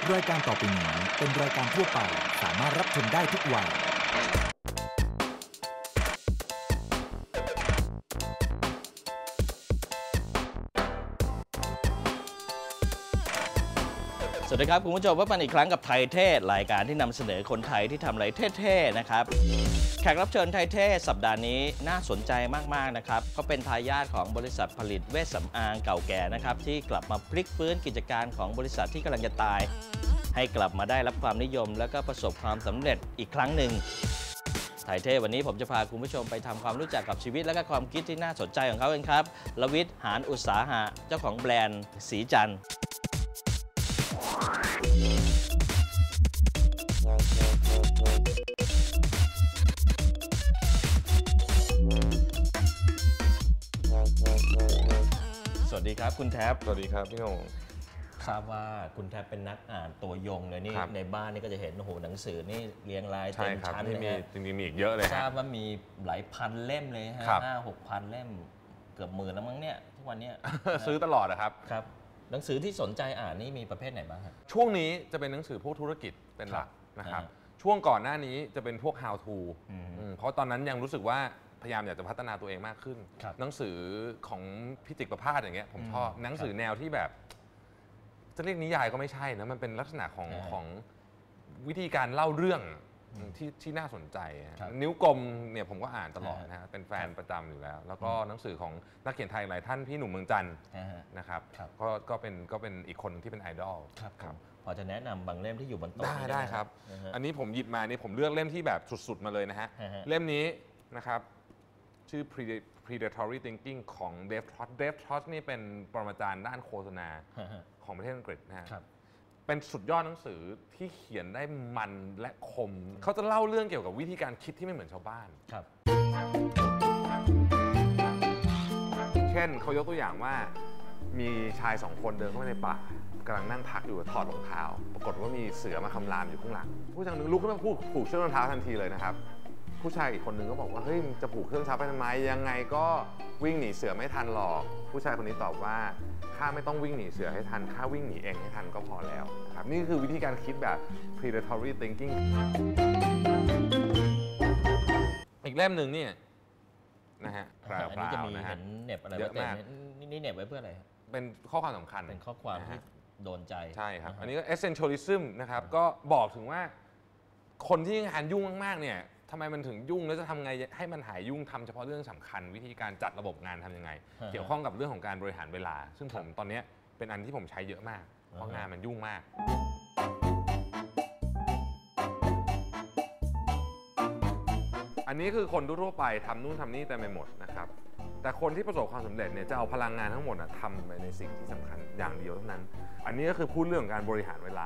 รายการต่อไปนี้เป็นรายการทั่วไปสามารถรับชมได้ทุกวัยสวัสดีครับคุณผู้ชมพบกันอีกครั้งกับไทยเท่รายการที่นำเสนอคนไทยที่ทำอะไรเท่ๆนะครับแขกรับเชิญไทยเท่สัปดาห์นี้น่าสนใจมากๆนะครับเขาเป็นทายาทของบริษัทผลิตเวชสำอางเก่าแก่นะครับที่กลับมาพลิกฟื้นกิจการของบริษัทที่กำลังจะตายให้กลับมาได้รับความนิยมและก็ประสบความสำเร็จอีกครั้งหนึ่งไทยเท่วันนี้ผมจะพาคุณผู้ชมไปทำความรู้จักกับชีวิตและก็ความคิดที่น่าสนใจของเขาเองครับลวิทย์ หาญอุตสาหะเจ้าของแบรนด์สีจันทร์สวัสดีครับคุณแท็บสวัสดีครับพี่โหน่งทราบว่าคุณแท็บเป็นนักอ่านตัวยงเลยนี่ในบ้านนี่ก็จะเห็นโอ้โหหนังสือนี่เรียงรายเต็มชั้นเลยฮะจริงๆมีอีกเยอะเลยทราบว่ามีหลายพันเล่มเลยฮะ5-6,000 เล่มเกือบ10,000แล้วมั้งเนี่ยทุกวันนี้ซื้อตลอดนะครับครับหนังสือที่สนใจอ่านนี่มีประเภทไหนบ้างครับช่วงนี้จะเป็นหนังสือพวกธุรกิจเป็นหลักนะครับช่วงก่อนหน้านี้จะเป็นพวก how to เพราะตอนนั้นยังรู้สึกว่าพยายามอยากจะพัฒนาตัวเองมากขึ้นหนังสือของพิจิตรประภาสอย่างเงี้ยผมชอบหนังสือแนวที่แบบจะเรียกนิยายก็ไม่ใช่นะมันเป็นลักษณะของวิธีการเล่าเรื่องที่น่าสนใจนิ้วกลมเนี่ยผมก็อ่านตลอดนะฮะเป็นแฟนประจำอยู่แล้วแล้วก็หนังสือของนักเขียนไทยหลายท่านพี่หนุ่มเมืองจันทร์นะครับก็เป็นอีกคนที่เป็นไอดอลครับพอจะแนะนำบางเล่มที่อยู่บนโต๊ะได้ครับอันนี้ผมหยิบมานี่ผมเลือกเล่มที่แบบสุดๆมาเลยนะฮะเล่มนี้นะครับชื่อ predatory thinking ของ Dave Trost นี่เป็นปรมาจารย์ด้านโฆษณาของประเทศอังกฤษนะฮะเป็นสุดยอดหนังสือที่เขียนได้มันและคมเขาจะเล่าเรื่องเกี่ยวกับวิธีการคิดที่ไม่เหมือนชาวบ้านเช่นเขายกตัวอย่างว่ามีชาย2 คนเดินเข้าไปในป่ากำลังนั่งพักอยู่ถอดรองเท้าปรากฏว่ามีเสือมาคำรามอยู่ข้างหลังผู้ชายหนึ่งลุกขึ้นมาผูกเชือกรองเท้าทันทีเลยนะครับผู้ชายอีกคนนึงก็บอกว่าเฮ้ยจะผูกเครื่องเท้าไปทำไมยังไงก็วิ่งหนีเสือไม่ทันหรอกผู้ชายคนนี้ตอบว่าข้าไม่ต้องวิ่งหนีเสือให้ทันข้าวิ่งหนีเองให้ทันก็พอแล้วครับนี่คือวิธีการคิดแบบ predatory thinking อีกเล่มหนึ่งนี่นะฮะอันนี้จะมีเห็นเน็บอะไรเยอะมากนี่เน็บไว้เพื่ออะไรเป็นข้อความสำคัญเป็นข้อความที่โดนใจใช่ครับอันนี้ก็ essentialism นะครับก็บอกถึงว่าคนที่งานยุ่งมากๆเนี่ยทำไมมันถึงยุ่งแล้วจะทำไงให้มันหายยุ่งทำเฉพาะเรื่องสำคัญวิธีการจัดระบบงานทำยังไงเกี่ยวข้องกับเรื่องของการบริหารเวลาซึ่งผมตอนนี้เป็นอันที่ผมใช้เยอะมากเพราะงานมันยุ่งมากอันนี้คือคนทั่วไปทำนู่นทำนี่แต่ไม่หมดนะครับแต่คนที่ประสบความสำเร็จเนี่ยจะเอาพลังงานทั้งหมดทำไปในสิ่งที่สำคัญอย่างเดียวเท่านั้นอันนี้ก็คือพูดเรื่องการบริหารเวลา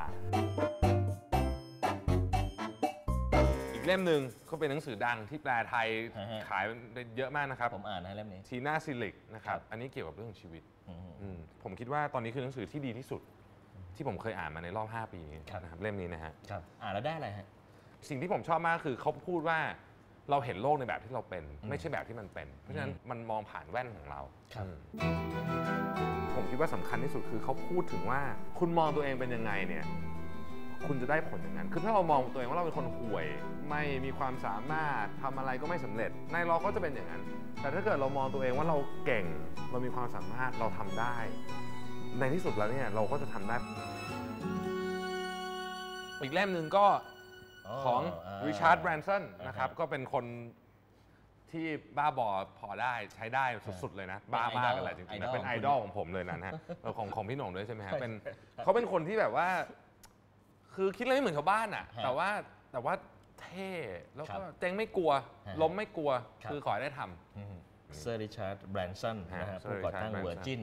เล่มหนึ่งก็เป็นหนังสือดังที่แปลไทยขายเยอะมากนะครับผมอ่านนะเล่มนี้ทีน่าซิลิกนะครับอันนี้เกี่ยวกับเรื่องชีวิตผมคิดว่าตอนนี้คือหนังสือที่ดีที่สุดที่ผมเคยอ่านมาในรอบ5 ปีนี้นะครับเล่มนี้นะฮะอ่านแล้วได้อะไรฮะสิ่งที่ผมชอบมากคือเขาพูดว่าเราเห็นโลกในแบบที่เราเป็นไม่ใช่แบบที่มันเป็นเพราะฉะนั้นมันมองผ่านแว่นของเราผมคิดว่าสำคัญที่สุดคือเขาพูดถึงว่าคุณมองตัวเองเป็นยังไงเนี่ยคุณจะได้ผลอย่างนั้นคือถ้าเรามองตัวเองว่าเราเป็นคนห่วยไม่มีความสามารถทำอะไรก็ไม่สำเร็จในเราก็จะเป็นอย่างนั้นแต่ถ้าเกิดเรามองตัวเองว่าเราเก่งเรามีความสามารถเราทำได้ในที่สุดแล้วเนี่ยเราก็จะทำได้อีกเล่มหนึ่งก็ของริชาร์ด แบรนสันนะครับก็เป็นคนที่บ้าบอพอได้ใช้ได้สุดๆเลยนะบ้ามากอะไรจริงๆเป็นไอดอลของผมเลยนะฮะของพี่หน่งด้วยใช่ไหมฮะเขาเป็นคนที่แบบว่าคือคิดอะไรไม่เหมือนชาวบ้านอ่ะแต่ว่าเท่แล้วก็เจ๊งไม่กลัวล้มไม่กลัวคือขอได้ทำเซอร์ริชาร์ด แบรนสันนะครับผู้ก่อตั้ง Virgin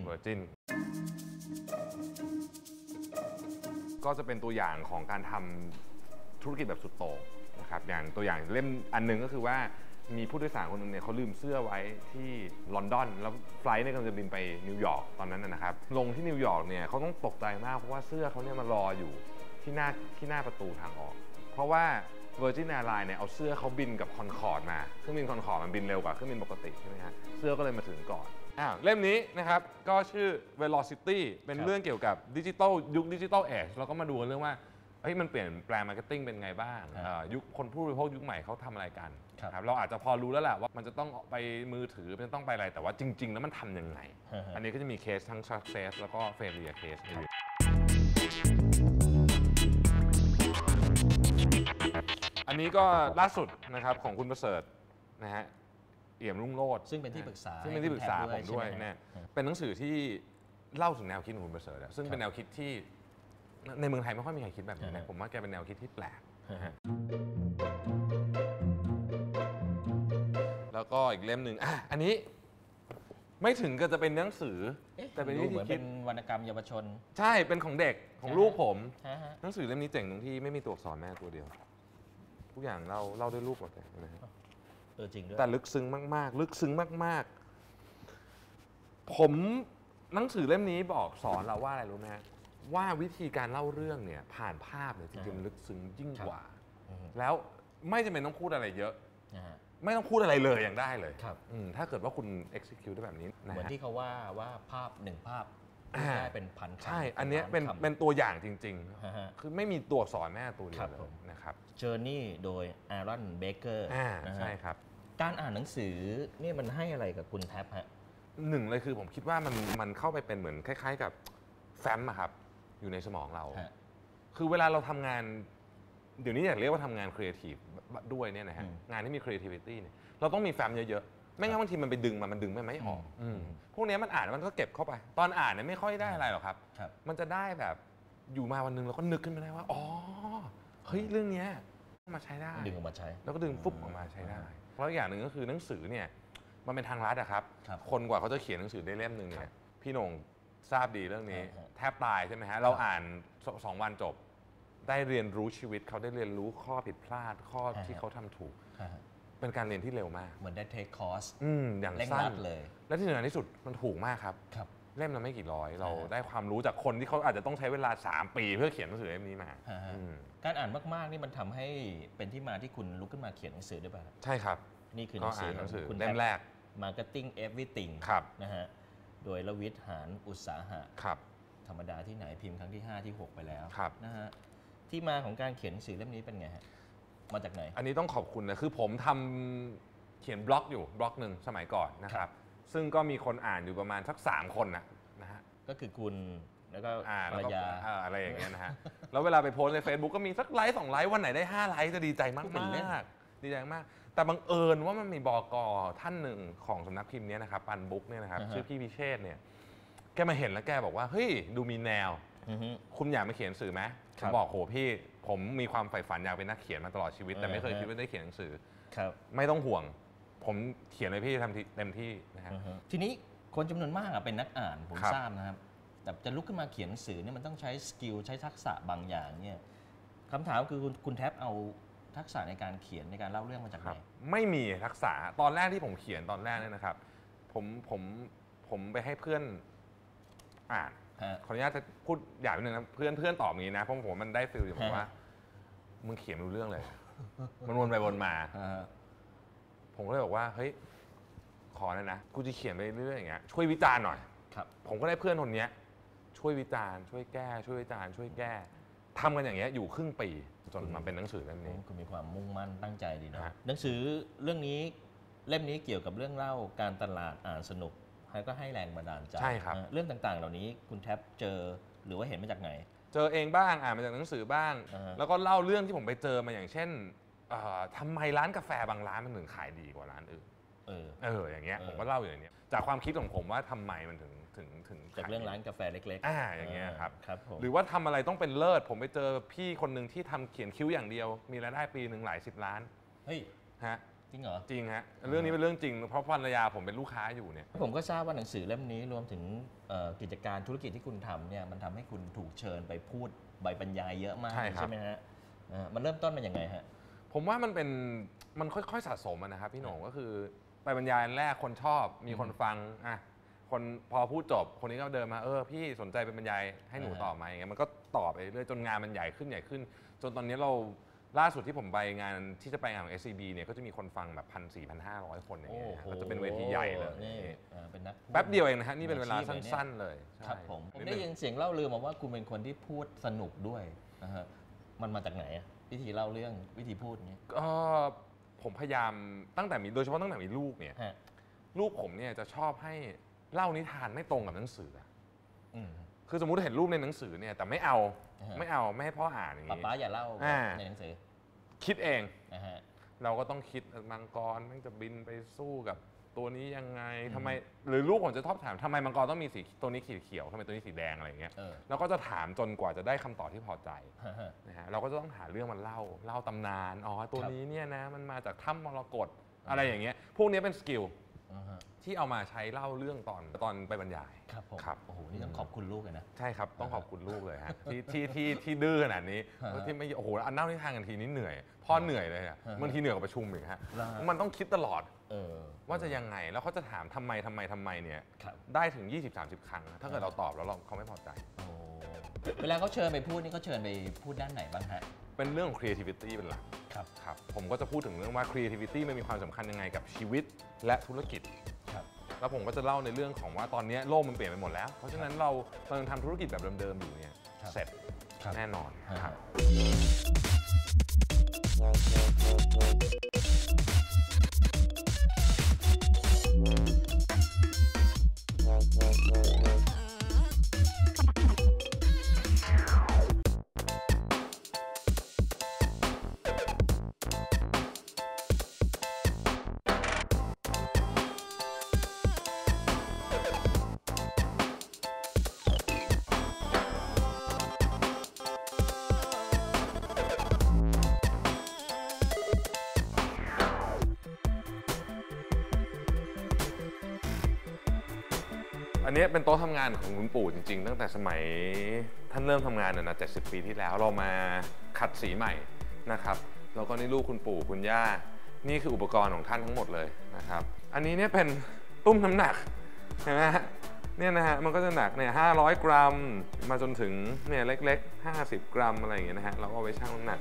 ก็จะเป็นตัวอย่างของการทำธุรกิจแบบสุดโต่งนะครับอย่างตัวอย่างเล่มอันนึงก็คือว่ามีผู้โดยสารคนหนึ่งเนี่ยเขาลืมเสื้อไว้ที่ลอนดอนแล้วไฟล์เนี่ยกำลังจะบินไปนิวยอร์กตอนนั้นนะครับลงที่นิวยอร์กเนี่ยเขาต้องตกใจมากเพราะว่าเสื้อเขาเนี่ยมารออยู่ที่หน้าประตูทางออกเพราะว่า Virgin Airlines เนี่ยเอาเสื้อเขาบินกับคอนคอร์ดมาเครื่องบินคอนคอร์ดมันบินเร็วกว่าเครื่องบินปกติใช่ไหมฮะเสื้อก็เลยมาถึงก่อนเล่มนี้นะครับก็ชื่อ Velocity เป็นเรื่องเกี่ยวกับดิจิทัลยุคดิจิทัลเอจเราก็มาดูเรื่องว่ามันเปลี่ยนแปลงมาร์เก็ตติ้งเป็นไงบ้างยุคคนผู้บริโภคยุคใหม่เขาทำอะไรกันครับเราอาจจะพอรู้แล้วแหละว่ามันจะต้องไปมือถือมันจะต้องไปอะไรแต่ว่าจริงๆแล้วมันทำยังไงอันนี้ก็จะมีเคสทั้ง success แล้วก็ failure case อันนี้ก็ล่าสุดนะครับของคุณประเสริฐนะฮะเอี่ยมรุ่งโรจน์ซึ่งเป็นที่ปรึกษาผมด้วยเนี่ยเป็นหนังสือที่เล่าถึงแนวคิดของคุณประเสริฐซึ่งเป็นแนวคิดที่ในเมืองไทยไม่ค่อยมีใครคิดแบบนี้นะผมว่าแกเป็นแนวคิดที่แปลกแล้วก็อีกเล่มหนึ่งอันนี้ไม่ถึงก็จะเป็นหนังสือแต่เป็นวิธีคิดเป็นวรรณกรรมเยาวชนใช่เป็นของเด็กของลูกผมหนังสือเล่มนี้เจ๋งตรงที่ไม่มีตัวอักษรแม่ตัวเดียวทุกอย่างเล่าด้วยรูปหมดเลยนะฮะจริงด้วยแต่ลึกซึ้งมากๆลึกซึ้งมากๆผมหนังสือเล่มนี้บอกสอนเราว่าอะไรรู้ไหมฮะว่าวิธีการเล่าเรื่องเนี่ยผ่านภาพเนี่ยจริงๆลึกซึ้งยิ่งกว่าแล้วไม่จำเป็นต้องพูดอะไรเยอะไม่ต้องพูดอะไรเลยอย่างได้เลยถ้าเกิดว่าคุณ execute ได้แบบนี้เหมือนที่เขาว่าภาพหนึ่งภาพได้เป็นพันคำใช่อันนี้เป็นตัวอย่างจริงๆคือไม่มีตัวอักษรแม่ตัวเดียวเลยนะครับ Journey โดย Aaron Becker ใช่ครับการอ่านหนังสือนี่มันให้อะไรกับคุณแท็บฮะหนึ่งเลยคือผมคิดว่ามันเข้าไปเป็นเหมือนคล้ายๆกับแฟ้มอะครับอยู่ในสมองเราคือเวลาเราทำงานเดี๋ยวนี้อยากเรียกว่าทำงานครีเอทีฟด้วยเนี่ยนะฮะงานที่มี creativity เนี่ยเราต้องมีแฟ้มเยอะๆไม่งั้นบางทีมันไปดึงมันดึงไม่ออกพวกนี้มันอ่านมันก็เก็บเข้าไปตอนอ่านเนี่ยไม่ค่อยได้อะไรหรอกครับมันจะได้แบบอยู่มาวันนึงเราก็นึกขึ้นมาได้ว่าอ๋อเฮ้ยเรื่องนี้มาใช้ได้ดึงออกมาใช้แล้วก็ดึงฟุบออกมาใช้ได้เพราะอย่างหนึ่งก็คือหนังสือเนี่ยมันเป็นทางลัดอะครับคนกว่าเขาจะเขียนหนังสือได้เล่มหนึ่งเนี่ยพี่โหน่งทราบดีเรื่องนี้แทบตายใช่ไหมฮะเราอ่าน2 วันจบได้เรียนรู้ชีวิตเขาได้เรียนรู้ข้อผิดพลาดข้อที่เขาทำถูกเป็นการเรียนที่เร็วมากเหมือนได้เทคคอร์สอย่างสั้นเลยและที่สำคัญที่สุดมันถูกมากครับเล่มละไม่กี่ร้อยเราได้ความรู้จากคนที่เขาอาจจะต้องใช้เวลา3 ปีเพื่อเขียนหนังสือเล่มนี้มาการอ่านมากๆนี่มันทำให้เป็นที่มาที่คุณลุกขึ้นมาเขียนหนังสือด้วยป่ะใช่ครับนี่คือหนังสือคุณเล่มแรก Marketing Everything นะฮะโดยระวิทย์ หาญอุตสาหะธรรมดาที่ไหนพิมพ์ครั้งที่5ที่6ไปแล้วนะฮะที่มาของการเขียนหนังสือเล่มนี้เป็นไงฮะมาจากไหนอันนี้ต้องขอบคุณนะคือผมทำเขียนบล็อกอยู่บล็อกหนึ่งสมัยก่อนนะครับซึ่งก็มีคนอ่านอยู่ประมาณสัก3 คนนะฮะก็คือคุณแล้วก็ภรรยาอะไรอย่างเงี้ยนะฮะแล้วเวลาไปโพสใน Facebook ก็มีสักไลค์2 ไลค์วันไหนได้5 ไลค์จะดีใจมากดีใจมากแต่บังเอิญว่ามันมีบก.ท่านหนึ่งของสำนักพิมพ์นี้นะครับปันบุ๊กเนี่ยนะครับชื่อพี่พิเชษเนี่ยแกมาเห็นแล้วแกบอกว่าเฮ้ยดูมีแนวคุณอยากมาเขียนหนังสือไหมผมบอกโหพี่ผมมีความใฝ่ฝันอยากเป็นนักเขียนมาตลอดชีวิตแต่ไม่เคยคิดว่าได้เขียนหนังสือไม่ต้องห่วงผมเขียนเลยพี่ทำเต็มที่นะฮะทีนี้คนจำนวนมากเป็นนักอ่านผมทราบนะครับแต่จะลุกขึ้นมาเขียนหนังสือเนี่ยมันต้องใช้สกิลใช้ทักษะบางอย่างเนี่ยคำถามคือคุณแท็บเอาทักษะในการเขียนในการเล่าเรื่องมาจากไหนไม่มีทักษะตอนแรกที่ผมเขียนตอนแรกเนี่ยนะครับผมไปให้เพื่อนอ่านขออนุญาตจะพูดอย่างนึงนะเพื่อนตอบอย่างนี้นะเพราะผมมันได้ฟีลอยู่ว่ามึงเขียนรู้เรื่องเลยมันวนไปวนมาผมก็เลยบอกว่าเฮ้ยขอนะกูจะเขียนไปเรื่อยๆอย่างเงี้ยช่วยวิจารณ์หน่อยผมก็ได้เพื่อนคนนี้ช่วยวิจารณ์ช่วยแก้ช่วยวิจารณ์ช่วยแก้ทำกันอย่างเงี้ยอยู่ครึ่งปีจนมาเป็นหนังสือเล่มนี้คุณมีความมุ่งมั่นตั้งใจดีนะหนังสือเรื่องนี้เล่มนี้เกี่ยวกับเรื่องเล่าการตลาดอ่านสนุกแล้วก็ให้แรงบันดาลใจใช่ครับเรื่องต่างๆเหล่านี้คุณแท็บเจอหรือว่าเห็นมาจากไหนเจอเองบ้างอ่านมาจากหนังสือบ้างแล้วก็เล่าเรื่องที่ผมไปเจอมาอย่างเช่นทำไมร้านกาแฟบางร้านมันถึงขายดีกว่าร้านอื่นอย่างเงี้ยผมก็เล่าอย่างเงี้ยจากความคิดของผมว่าทำไมมันถึงจากเรื่องร้านกาแฟเล็กๆอย่างเงี้ยครับหรือว่าทำอะไรต้องเป็นเลิศผมไปเจอพี่คนหนึ่งที่ทำเขียนคิ้วอย่างเดียวมีรายได้ปีหนึ่งหลาย10 ล้านเฮ้ยฮะจริงเหรอจริงฮะเรื่องนี้เป็นเรื่องจริงเพราะภรรยาผมเป็นลูกค้าอยู่เนี่ยผมก็ทราบว่าหนังสือเล่มนี้รวมถึงกิจการธุรกิจที่คุณทำเนี่ยมันทำให้คุณถูกเชิญไปพูดใบบรรยายเยอะมากใช่ไหมฮะมันเริ่มต้นมาอย่างไงฮะผมว่ามันค่อยๆสะสมนะครับพี่หนงก็คือไปบรรยายแรกคนชอบมีคนฟังคนพอพูดจบคนนี้ก็เดินมาพี่สนใจเป็นบรรยายให้หนูต่อไหมอย่างเงี้ยมันก็ต่อไปเรื่อยจนงานมันใหญ่ขึ้นจนตอนนี้เราล่าสุดที่ผมไปงานที่จะไปงานของ SCB เนี่ยก็จะมีคนฟังแบบ1,400-1,500 คนอย่างเงี้ยก็จะเป็นเวทีใหญ่เลยนี่เป็นนักพูดแป๊บเดียวเองนะฮะนี่เป็นเวลาสั้นๆเลยครับผมได้ยินเสียงเล่าลือมาว่าคุณเป็นคนที่พูดสนุกด้วยนะฮะมันมาจากไหนวิธีเล่าเรื่องวิธีพูดนี้ก็ผมพยายามตั้งแต่มีโดยเฉพาะตั้งแต่มีลูกเนี่ยลูกผมเนี่ยจะชอบให้เล่านิทานไม่ตรงกับหนังสือคือสมมุติเห็นรูปในหนังสือเนี่ยแต่ไม่ให้พ่ออ่านอย่างนี้ป๊าอย่าเล่าในหนังสือคิดเองเราก็ต้องคิดมังกรมันจะบินไปสู้กับตัวนี้ยังไงทำไมหรือลูกผมจะชอบถามทำไมมังกรต้องมีสีตัวนี้สีเขียวทำไมตัวนี้สีแดงอะไรอย่างเงี้ยเราก็จะถามจนกว่าจะได้คำตอบที่พอใจนะฮะเราก็จะต้องหาเรื่องมันเล่าตำนานตัวนี้เนี่ยนะมันมาจากถ้ำมรกตอะไรอย่างเงี้ยพวกนี้เป็นสกิลที่เอามาใช้เล่าเรื่องตอนไปบรรยายครับผมโอ้โหนี่ต้องขอบคุณลูกเลยนะใช่ครับต้องขอบคุณลูกเลยฮะที่ดื้อขนาดนี้ที่ไม่โอ้โหอันเล่านิทานกันทีนี้เหนื่อยพ่อเหนื่อยเลยอ่ะบางทีเหนื่อยกว่าประชุมอีกฮะมันต้องคิดตลอดว่าจะยังไงแล้วเขาจะถามทำไมเนี่ยได้ถึง 20-30 ครั้งถ้าเกิดเราตอบแล้วเขาไม่พอใจเวลาเขาเชิญไปพูดนี่เขาเชิญไปพูดด้านไหนบ้างฮะเป็นเรื่องของ creativity เป็นหลักครับผมก็จะพูดถึงเรื่องว่า creativity มันมีความสำคัญยังไงกับชีวิตและธุรกิจแล้วผมก็จะเล่าในเรื่องของว่าตอนนี้โลกมันเปลี่ยนไปหมดแล้วเพราะฉะนั้นเรายังทำธุรกิจแบบเดิมๆอยู่เนี่ยเสร็จแน่นอนครับอันนี้เป็นโต๊ะทำงานของคุณปู่จริงๆตั้งแต่สมัยท่านเริ่มทำงานเนี่ยนะ70 ปีที่แล้วเรามาขัดสีใหม่นะครับแล้วก็นี่ลูกคุณปู่คุณย่านี่คืออุปกรณ์ของท่านทั้งหมดเลยนะครับอันนี้เนี่ยเป็นตุ้มน้ำหนักเห็นไหมฮะเนี่ยนะฮะมันก็จะหนักเนี่ย500 กรัมมาจนถึงเนี่ยเล็กๆ50 กรัมอะไรอย่างเงี้ยนะฮะเราก็เอาไว้ชั่งน้ำหนัก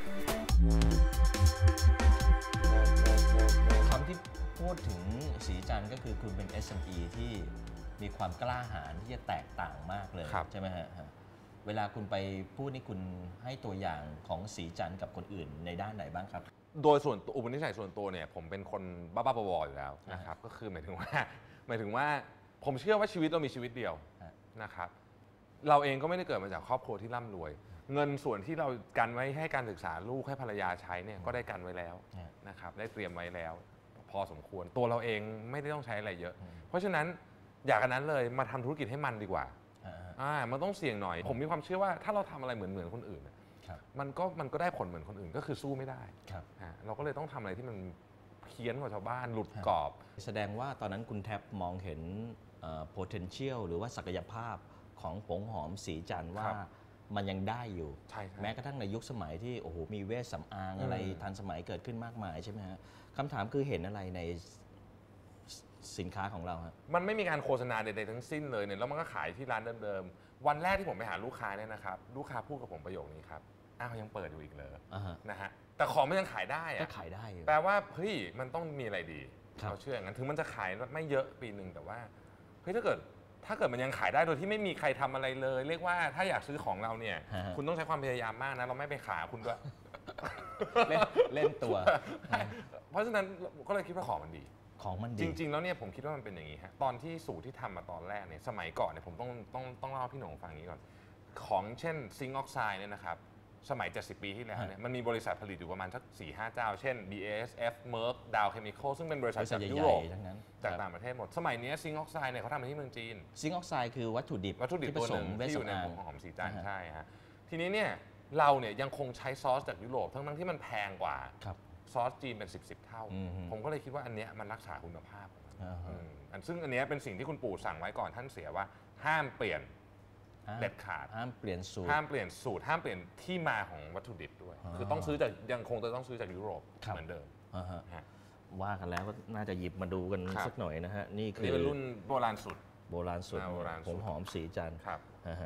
คำที่พูดถึงสีจันทร์ก็คือคุณเป็น SME ที่มีความกล้าหาญที่จะแตกต่างมากเลยใช่ไหมฮะเวลาคุณไปพูดนี่คุณให้ตัวอย่างของสีจันทร์กับคนอื่นในด้านไหนบ้างครับโดยส่วนอุปนิสัยส่วนตัวเนี่ยผมเป็นคนบ้าๆบอๆอยู่แล้วนะครับก็คือหมายถึงว่าผมเชื่อว่าชีวิตเรามีชีวิตเดียวนะครับเราเองก็ไม่ได้เกิดมาจากครอบครัวที่ร่ำรวยเงินส่วนที่เรากันไว้ให้การศึกษาลูกให้ภรรยาใช้เนี่ยก็ได้กันไว้แล้วนะครับได้เตรียมไว้แล้วพอสมควรตัวเราเองไม่ได้ต้องใช้อะไรเยอะเพราะฉะนั้นอยากกันนั้นเลยมาทำธุรกิจให้มันดีกว่ามันต้องเสี่ยงหน่อยผมมีความเชื่อว่าถ้าเราทำอะไรเหมือนคนอื่นมันก็ได้ผลเหมือนคนอื่นก็คือสู้ไม่ได้เราก็เลยต้องทำอะไรที่มันเพี้ยนกว่าชาวบ้านหลุดกรอบแสดงว่าตอนนั้นคุณแท็บมองเห็น potential หรือว่าศักยภาพของผงหอมสีจันทร์ว่ามันยังได้อยู่แม้กระทั่งในยุคสมัยที่โอ้โหมีเวชสำอางอะไรทันสมัยเกิดขึ้นมากมายใช่ไหมฮะคำถามคือเห็นอะไรในสินค้าของเราครับมันไม่มีการโฆษณาใดๆทั้งสิ้นเลยเนี่ยแล้วมันก็ขายที่ร้านเดิมๆวันแรกที่ผมไปหาลูกค้าเนี่ยนะครับลูกค้าพูดกับผมประโยคนี้ครับอ้าวยังเปิดอยู่อีกเลยนะฮะแต่ของมันยังขายได้ก็ขายได้แปลว่าเฮ้ยมันต้องมีอะไรดีเราเชื่ออย่างนั้นถึงมันจะขายไม่เยอะปีนึงแต่ว่าเฮ้ยถ้าเกิดมันยังขายได้โดยที่ไม่มีใครทำอะไรเลยเรียกว่าถ้าอยากซื้อของเราเนี่ยคุณต้องใช้ความพยายามมากนะเราไม่ไปขายคุณด้วยเล่นตัวเพราะฉะนั้นก็เลยคิดว่าของมันดีจริงๆแล้วเนี่ยผมคิดว่ามันเป็นอย่างนี้ฮะตอนที่สูตรที่ทำมาตอนแรกเนี่ยสมัยก่อนเนี่ยผมต้องเล่าพี่หนุ่มฟังนี้ก่อนของเช่นซิงค์ออกไซด์เนี่ยนะครับสมัย70 ปีที่แล้วเนี่ยมันมีบริษัทผลิตอยู่ประมาณสัก 4-5 เจ้าเช่น BASF Merck Dow Chemical ซึ่งเป็นบริษัทจากยุโรปจากต่างประเทศหมดสมัยนี้ซิงค์ออกไซด์เนี่ยเขาทำที่เมืองจีนซิงค์ออกไซด์คือวัตถุดิบตัวหนึ่งที่อยู่ในผงหอมสีจันทร์ใช่ฮะทีนี้เนี่ยเราเนี่ยยังคงใช้ซอสจากยุโรปทั้งที่มันแพงกว่าซอสจีนเป็น10 เท่าผมก็เลยคิดว่าอันเนี้ยมันรักษาคุณภาพซึ่งอันเนี้ยเป็นสิ่งที่คุณปู่สั่งไว้ก่อนท่านเสียว่าห้ามเปลี่ยนเด็ดขาดห้ามเปลี่ยนสูตรห้ามเปลี่ยนที่มาของวัตถุดิบด้วยคือต้องซื้อจากยังคงจะต้องซื้อจากยุโรปเหมือนเดิมว่ากันแล้วก็น่าจะหยิบมาดูกันสักหน่อยนะฮะนี่คือเป็นรุ่นโบราณสุดผงหอมสีจันทร์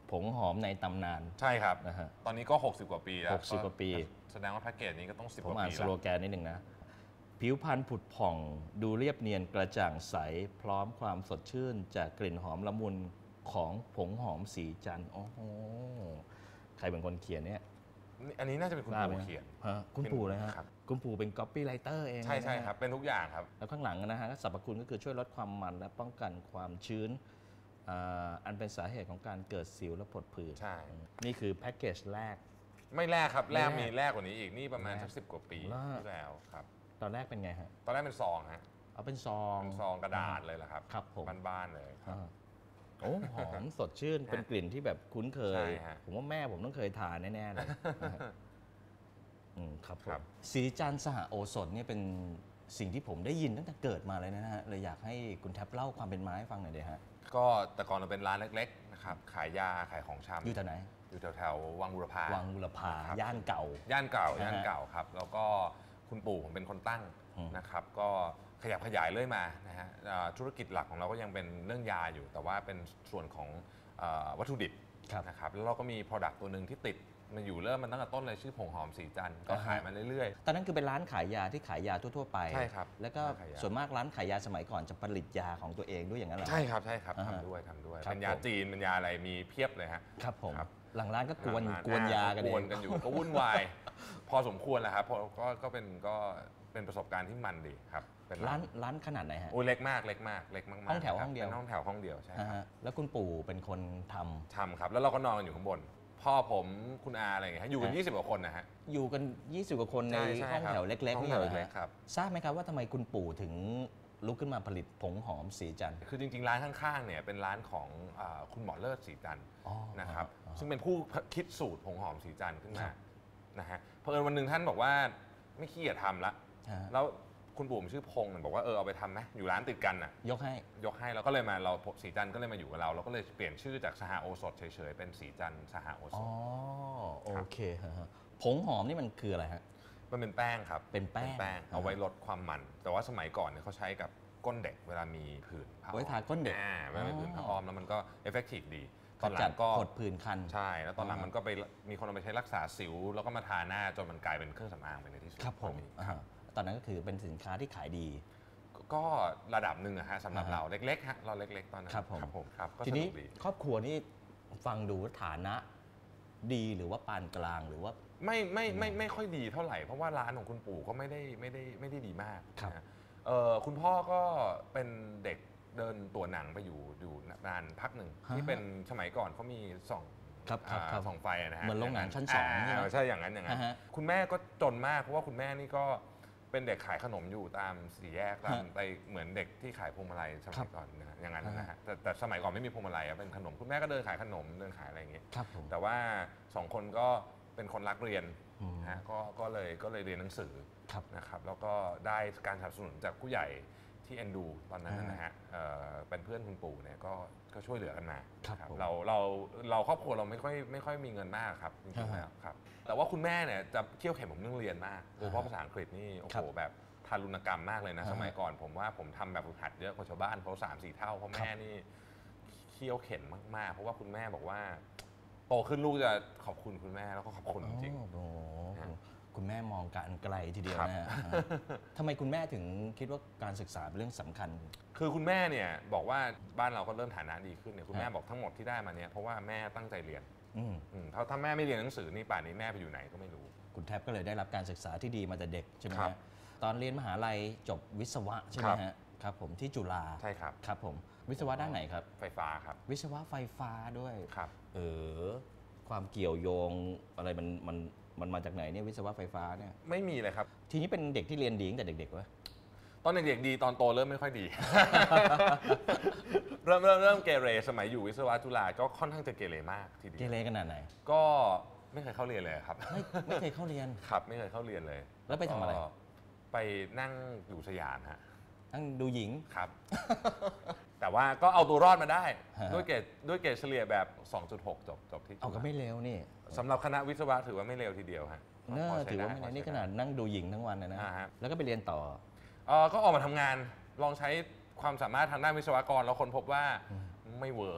ผงหอมในตำนานใช่ครับนะฮะตอนนี้ก็ 60 กว่าปีแล้ว 60 กว่าปีแสดงว่าแพ็กเกจนี้ก็ต้อง 10 ผกมว่าอ่านปีสแล้วโลแกนนิดหนึ่งนะ ผิวพรรณผุดผ่องดูเรียบเนียนกระจ่างใส พร้อมความสดชื่น จากกลิ่นหอมละมุนของผงหอมสีจันทร์โอ้โหใครเป็นคนเขียนเนี่ยอันนี้น่าจะเป็นคุณทราบไหมปู่เขียนฮะคุณปู่เลยฮะครับคุณปู่เป็น copywriter เองใช่นะฮะครับ เป็นทุกอย่างครับแล้วข้างหลังนะฮะสรรพคุณก็คือช่วยลดความมันและป้องกันความชื้นอันเป็นสาเหตุของการเกิดสิวและผดผื่นใช่นี่คือแพ็กเกจแรกไม่แรกครับ แรกแรกมีแรกกว่านี้อีก นี่ประมาณแรกสัก10 กว่าปีแรกที่แล้วครับตอนแรกเป็นไงฮะตอนแรกเป็นซองฮะเอาเป็นซองเป็นซองกระดาษเลยแหละครับครับผมบ้านๆเลยครับอ่าโอ้หอมสดชื่น เป็นกลิ่นที่แบบคุ้นเคใช่ยฮะผมว่าแม่ผมต้องเคยทานแน่ ๆ เลยนะฮะครับผครัมบสีจันทร์สหโอสถเนี่ยเป็นสิ่งที่ผมได้ยินตั้งแต่เกิดมาเลยนะฮะเลยอยากให้คุณแท็บเล่าความเป็นมาให้ฟังหน่อยเดียฮะก็แต่ก่อนเราเป็นร้านเล็กๆนะครับ ขายยา ขายของชำอยู่แถวไหนอยู่แถวๆวังบุรพาวังบุรพาครับย่านเก่าย่านเก่าอ่าฮะย่านเก่าครับ แล้วก็คุณปู่ผมเป็นคนตั้งอืมนะครับ ก็ขยับขยายเรื่อยมานะฮะธุรกิจหลักของเราก็ยังเป็นเรื่องยาอยู่ แต่ว่าเป็นส่วนของวัตถุดิบครับนะครับ แล้วเราก็มี Product ตัวหนึ่งที่ติดมาอยู่เริ่มมันตั้งแต่ต้นเลยชื่อผงหอมสีจันทร์ก็อ่าฮะขายมาเรื่อยตอนนั้นคือเป็นร้านขายยาที่ขายยาทั่ว ๆ ไปใช่ครับแล้วก็ร้านขายยาส่วนมากร้านขายยาสมัยก่อนจะผลิตยาของตัวเองด้วยอย่างนั้นเหรอๆ ใช่ครับใช่ครับอ่าฮะทำด้วยทำด้วยครับเป็นยาผมจีนเป็นยาอะไรมีเพียบเลยฮะครับผมครับหลังร้านก็กวนหลังกวนยากันกเอวนงกันอยู่ ก็วุ่นวาย พอสมควรแหละครับเพราะก็เป็นประสบการณ์ที่มันดีครับเป็นร้านขนาดไหนฮะโอ้ยเล็กมากเล็กมากเล็กมากๆห้องแถวครับห้องเดียวเป็นห้องแถวห้องเดียวใช่คนะรับฮะแล้วคุณปู่เป็นคนทำทำครับแล้วเราก็นอนกันอยู่ข้างบนพ่อผมคุณอาอะไรอย่างเงี้ยอยู่กันฮะ 20 กว่าคนนะฮะอยู่กัน 20 กว่าคนในใช่ห้องครับแถวเล็กๆห้องนี่แถวเหรอเล็กฮะๆครับทราบไหมครับว่าทำไมคุณปู่ถึงลุกขึ้นมาผลิตผงหอมสีจันทร์คือจริงๆร้านข้างๆเนี่ยเป็นร้านของคุณหมอเลิศสีจันทร์อ๋อนะครับอ๋อซึ่งเป็นผู้คิดสูตรผงหอมสีจันทร์ขึ้นครัมาบนะฮะเพอเอิญวันหนึ่งท่านบอกว่าไม่ขี้เกียจทำละฮะแล้วคุณปู่ผมชื่อพงศ์บอกว่าเอาไปทำไหมอยู่ร้านติดกันน่ะยกให้ยกให้เราก็เลยมาเราสีจันทร์ก็เลยมาอยู่กับเราเราก็เลยเปลี่ยนชื่อจากสหโอสถเฉยๆเป็นสีจันทร์สหโอสอ๋อถโอเคฮะผงหอมนี่มันคืออะไรฮะมันเป็นแป้งครับเป็นแป้งเอาไว้ลดความมัน แต่ว่าสมัยก่อนเนี่ยเขาใช้กับก้นเด็กเวลามีผื่นผ้ไว้ทาก้นเด็กเวลามีผื่นผ้าอ้อมแล้วมันก็เอฟเฟกตีฟดีตขอนหลัจัดงก็ผดผื่นคันใช่แล้วตอนหลังมันก็ไปมีคนเอาไปใช้รักษาสิว แล้วก็มาทาหน้าจนมันกลายเป็นเครื่องสำอางไปในที่สุดครับผมครับตอนนั้นก็คือเป็นสินค้าที่ขายดีก็ระดับหนึ่งอะฮะสำหรับอ่าฮะเราเล็กๆฮะเราเล็กๆตอนนั้นครับผมครับก็ทีสนี้นุกดีครอบครัวนี่ฟังดูฐานะดีหรือว่าปานกลางหรือว่าไม่ค่อยดีเท่าไหร่เพราะว่าร้านของคุณปู่ก็ไม่ได้ดีมากครับนะฮะคุณพ่อก็เป็นเด็กเดินตัวหนังไปอยู่นานพักหนึ่งที่เป็นสมัยก่อนเขามีส่องครับส่องไฟนะฮะเหมือนโรงหนังชั้นสองใช่ไหมใช่อย่างนั้นอ่าฮะคุณแม่ก็จนมากเพราะว่าคุณแม่นี่ก็เป็นเด็กขายขนมอยู่ตามสี่แยกตามฮะไปเหมือนเด็กที่ขายพวงมาลัยสครัมับยก่อนนะฮะอย่างนั้นอ่าฮะนะฮะแต่สมัยก่อนไม่มีพวงมาลัยอะเป็นขนมคุณแม่ก็เดินขายขนมเดินขายอะไรอย่างเงี้ยครับผมแต่ว่าสองคนก็เป็นคนรักเรียนอืมนะฮะก็เลยเรียนหนังสือครับนะครับแล้วก็ได้การสนับสนุนจากผู้ใหญ่ที่เอ็นดูตอนนั้นนะฮะเป็นเพื่อนคุณปู่เนี่ยก็ช่วยเหลือกันมาครับครับผมเราครอบครัวเราไม่ค่อยมีเงินมากครับจริงๆแล้วครับแต่ว่าคุณแม่เนี่ยจะเขี่ยวเข็นผมเรื่องเรียนมากโดยเฉพาะภาษาอังกฤษนี่โอ้ครัโหบแบบทารุณกรรมมากเลยนะอ่าฮะสมัยก่อนผมว่าผมทำแบบฝึกหัดเยอะกว่าชาวบ้านเขา3-4 เท่าเพราะแม่นี่เขี่ยวเข็นมากๆ เพราะว่าคุณแม่บอกว่าโตขึ้นลูกจะขอบคุณคุณแม่แล้วก็ขอบคุณจริงโอ้โหฮะคุณแม่มองการไกลทีเดียวครับนะฮะทำไมคุณแม่ถึงคิดว่าการศึกษาเป็นเรื่องสำคัญคือคุณแม่เนี่ยบอกว่าบ้านเราก็เริ่มฐานะดีขึ้นเนี่ยคุณแม่ฮะบอกทั้งหมดที่ได้มาเนี่ยเพราะว่าแม่ตั้งใจเรียนอืมถ้าแม่ไม่เรียนหนังสือนี่ป่านนี้แม่ไปอยู่ไหนก็ไม่รู้คุณแท็บก็เลยได้รับการศึกษาที่ดีมาแต่เด็กใช่ไหมครับฮะตอนเรียนมหาลัยจบวิศวะใช่ไหมครับฮะครับผมที่จุฬาใช่ครับครับผมวิศวะด้านไหนครับไฟฟ้าครับวิศวะไฟฟ้าด้วยครับความเกี่ยวโยงอะไรมันมาจากไหนเนี่ยวิศวะไฟฟ้าเนี่ยไม่มีเลยครับทีนี้เป็นเด็กที่เรียนดีตั้งแต่เด็กๆวะตอนเด็กๆดีตอนโตเริ่มไม่ค่อยดี เริ่มเกเรสมัยอยู่วิศวะจุฬาก็ค่อนข้างจะเกเรมากทีเดีเกยวเรขนาดไหนก็ไม่เคยเข้าเรียนเลยครับไม่เคยเข้าเรียนครับไม่เคยเข้าเรียนเลยแล้วไปทำอะไรก็ไปนั่งอยู่สยามฮะนั่งดูหญิงครับ แต่ว่าก็เอาตัวรอดมาได้ฮะด้วยเกรดเฉลี่ยแบบ 2.6 จบที่จุฬเอาก็ไม่เลวนี่สำหรับคณะวิศวะถือว่าไม่เร็วทีเดียวฮะเนอะพใช้ถือว่าด้ไม่พเลวใช้นี่ขนาดนั่งดูหญิงทั้งวันนะอ่าฮะแล้วก็ไปเรียนต่อก็ออกมาทำงานลองใช้ความสามารถทางด้านวิศวกรแล้วคนพบว่าไม่เวิร์ก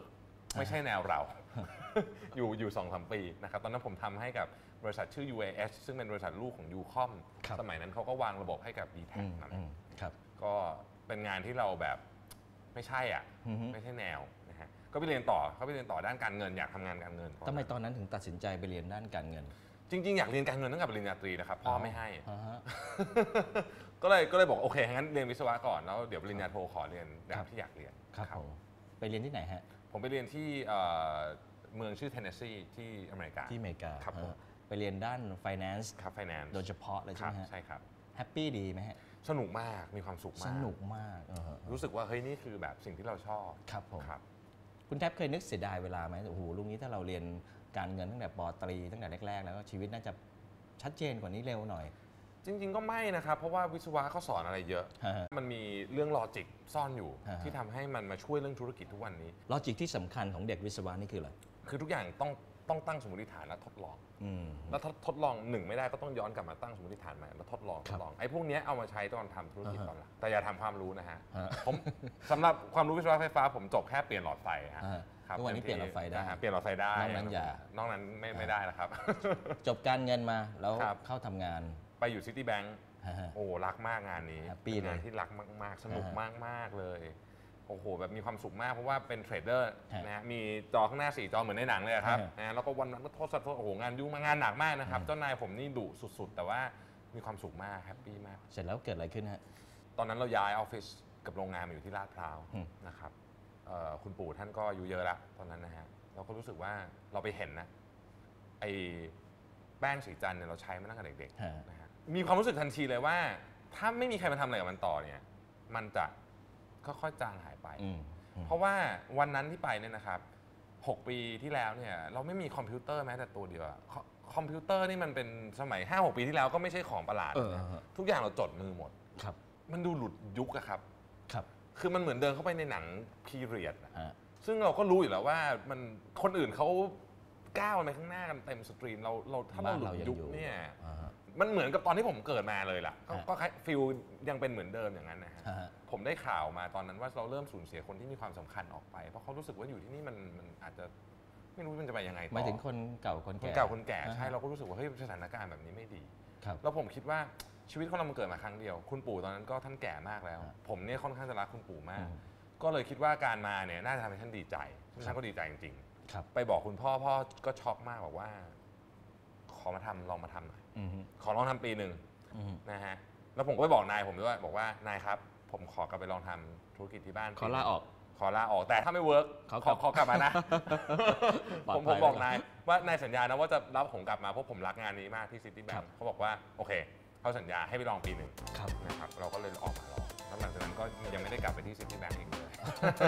ไม่ใช่แนวเรา อยู่ 2-3 ปีนะครับตอนนั้นผมทำให้กับบริษัทชื่อ UAS ซึ่งเป็นบริษัทลูกของ Ucom สมัยนั้นเขาก็วางระบบให้กับ DTAC นั่นก็เป็นงานที่เราแบบไม่ใช่ไม่ใช่แนวนะฮะก็ไปเรียนต่อด้านการเงินอยากทำงานการเงินทำไมตอนนั้นถึงตัดสินใจไปเรียนด้านการเงินจริงๆอยากเรียนการเงินตั้งแต่ปริญญาตรีนะครับพ่อไม่ให้ก็เลยบอกโอเคงั้นเรียนวิศวะก่อนแล้วเดี๋ยวปริญญาโทขอเรียนแบบที่อยากเรียนครับไปเรียนที่ไหนฮะผมไปเรียนที่เมืองชื่อเทนเนสซีที่อเมริกาครับไปเรียนด้าน finance ครับ finance โดยเฉพาะเลยใช่ไหมฮะใช่ครับแฮปปี้ดีไหมฮะสนุกมากมีความสุขมากรู้สึกว่าเฮ้ยนี่คือแบบสิ่งที่เราชอบครับผมคุณแทบเคยนึกเสียดายเวลาไหมโอ้โหลุงนี้ถ้าเราเรียนการเงินตั้งแต่ป.ตรีตั้งแต่แรกๆแล้วก็ชีวิตน่าจะชัดเจนกว่านี้เร็วหน่อยจริงๆก็ไม่นะครับเพราะว่าวิศวะเขาสอนอะไรเยอะมันมีเรื่องลอจิกซ่อนอยู่ที่ทำให้มันมาช่วยเรื่องธุรกิจทุกวันนี้ลอจิกที่สำคัญของเด็กวิศวะนี่คืออะไรคือทุกอย่างต้องตั้งสมมติฐานและทดลองแล้วถ้าทดลอง1ไม่ได้ก็ต้องย้อนกลับมาตั้งสมมติฐานใหม่แล้วทดลองไอ้พวกนี้เอามาใช้ตอนทำธุรกิจตอนหลังแต่อย่าทำความรู้นะฮะผมสำหรับความรู้วิศวะไฟฟ้าผมจบแค่เปลี่ยนหลอดไฟฮะทุกวันนี้เปลี่ยนหลอดไฟได้เปลี่ยนหลอดไฟได้นอกนั้นอย่านอกนั้นไม่ได้แล้วครับจบการเงินมาแล้วเข้าทำงานไปอยู่ซิตี้แบงก์โอ้รักมากงานนี้เป็นงานที่รักมากๆสนุกมากๆเลยโอ้โหแบบมีความสุขมากเพราะว่าเป็นเทรดเดอร์นะฮะมีจอข้างหน้า4 จอเหมือนในหนังเลยครับนะแล้วก็วันนั้นก็โทษโอ้โหงานยุ่งมากงานหนักมากนะครับเจ้านายผมนี่ดุสุดๆแต่ว่ามีความสุขมากแฮปปี้มากเสร็จแล้วเกิดอะไรขึ้นฮะตอนนั้นเราย้ายออฟฟิศกับโรงงานมาอยู่ที่ลาดพร้าวนะครับคุณปู่ท่านก็อายุเยอะละตอนนั้นนะฮะเราก็รู้สึกว่าเราไปเห็นนะไอ้แป้งสีจันเนี่ยเราใช้มาตั้งแต่เด็กๆนะฮะมีความรู้สึกทันทีเลยว่าถ้าไม่มีใครมาทำอะไรกับมันต่อเนี่ยมันจะค่อยๆจางหายไปเพราะว่าวันนั้นที่ไปเนี่ยนะครับ6 ปีที่แล้วเนี่ยเราไม่มีคอมพิวเตอร์แม้แต่ตัวเดียวคอมพิวเตอร์นี่มันเป็นสมัย 5-6 ปีที่แล้วก็ไม่ใช่ของประหลาดทุกอย่างเราจดมือหมดมันดูหลุดยุคอะครับคือมันเหมือนเดินเข้าไปในหนังพีเรียดซึ่งเราก็รู้อยู่แล้วว่ามันคนอื่นเขาก้าวไปข้างหน้ากันเต็มสตรีมเราถ้าเราหลุดยุคเนี่ยมันเหมือนกับตอนที่ผมเกิดมาเลยล่ะก็ฟิลยังเป็นเหมือนเดิมอย่างนั้นนะฮะผมได้ข่าวมาตอนนั้นว่าเราเริ่มสูญเสียคนที่มีความสำคัญออกไปเพราะเขารู้สึกว่าอยู่ที่นี่มันอาจจะไม่รู้มันจะไปยังไงต่อหมายถึงคนเก่าคนแก่ใช่เราก็รู้สึกว่าเฮ้ยสถานการณ์แบบนี้ไม่ดีแล้วผมคิดว่าชีวิตของเรามันเกิดมาครั้งเดียวคุณปู่ตอนนั้นก็ท่านแก่มากแล้วผมเนี่ยค่อนข้างจะรักคุณปู่มากก็เลยคิดว่าการมาเนี่ยน่าจะทำให้ท่านดีใจท่านก็ดีใจจริงๆไปบอกคุณพ่อก็ช็อกมากบอกว่าขอมาทำลองมาทำหน่อยขอลองทำปีหนึ่งนะฮะแล้วผมก็ไปบอกนายผมด้วยบอกว่านายครับผมขอกลับไปลองทำธุรกิจที่บ้านขอลาออกแต่ถ้าไม่เวิร์กขอกลับมานะผมบอกนายว่านายสัญญานะว่าจะรับผมกลับมาเพราะผมรักงานนี้มากที่ซิตี้แบงค์เขาบอกว่าโอเคเขาสัญญาให้ไปลองปีหนึ่งนะครับเราก็เลยออกมาลองแล้วหลังจากนั้นก็ยังไม่ได้กลับไปที่ซิตี้แบงค์อีกเลย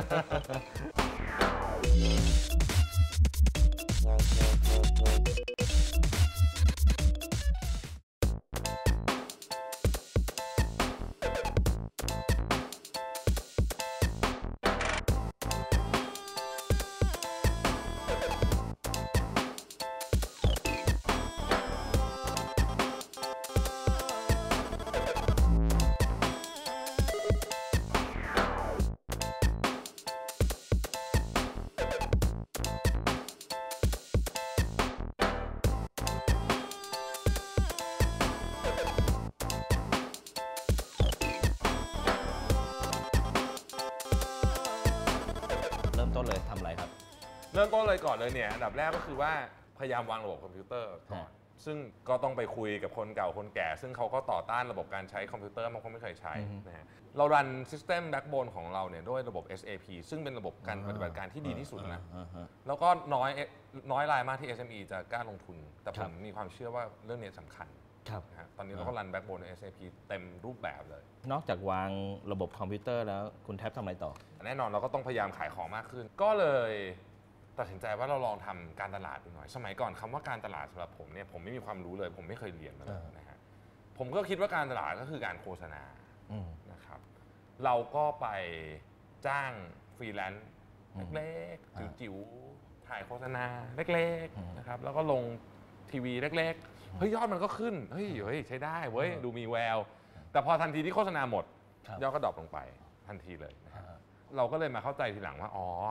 เริ่มต้นเลยทำอะไรครับเริ่มต้นเลยก่อนเลยเนี่ยอันดับแรกก็คือว่าพยายามวางระบบคอมพิวเตอร์ก่อนซึ่งก็ต้องไปคุยกับคนเก่าคนแก่ซึ่งเขาก็ต่อต้านระบบการใช้คอมพิวเตอร์มันเขาไม่เคยใช้นะฮะเรารัน System Backbone ของเราเนี่ยด้วยระบบ SAP ซึ่งเป็นระบบการปฏิบัติการที่ดีที่สุดนะแล้วก็น้อยรายมากที่ SME จะกล้าลงทุนแต่ผมมีความเชื่อว่าเรื่องนี้สำคัญตอนนี้เราก็รัน Backbone ใน SAP เต็มรูปแบบเลยนอกจากวางระบบคอมพิวเตอร์แล้วคุณแทบทำอะไรต่อแน่นอนเราก็ต้องพยายามขายของมากขึ้นก็เลยตัดสินใจว่าเราลองทำการตลาดดูหน่อยสมัยก่อนคำว่าการตลาดสำหรับผมเนี่ยผมไม่มีความรู้เลยผมไม่เคยเรียนมาเลยนะฮะผมก็คิดว่าการตลาดก็คือการโฆษณานะครับเราก็ไปจ้างฟรีแลนซ์เล็กๆจิ๋วๆถ่ายโฆษณาเล็กๆนะครับแล้วก็ลงทีวีเล็กๆเฮ้ยยอดมันก็ขึ้นเฮ้ยใช้ได้เว้ยดูมีแววแต่พอทันทีที่โฆษณาหมดยอดก็ดรอปลงไปทันทีเลยนะครับเราก็เลยมาเข้าใจทีหลังว่าอ๋อ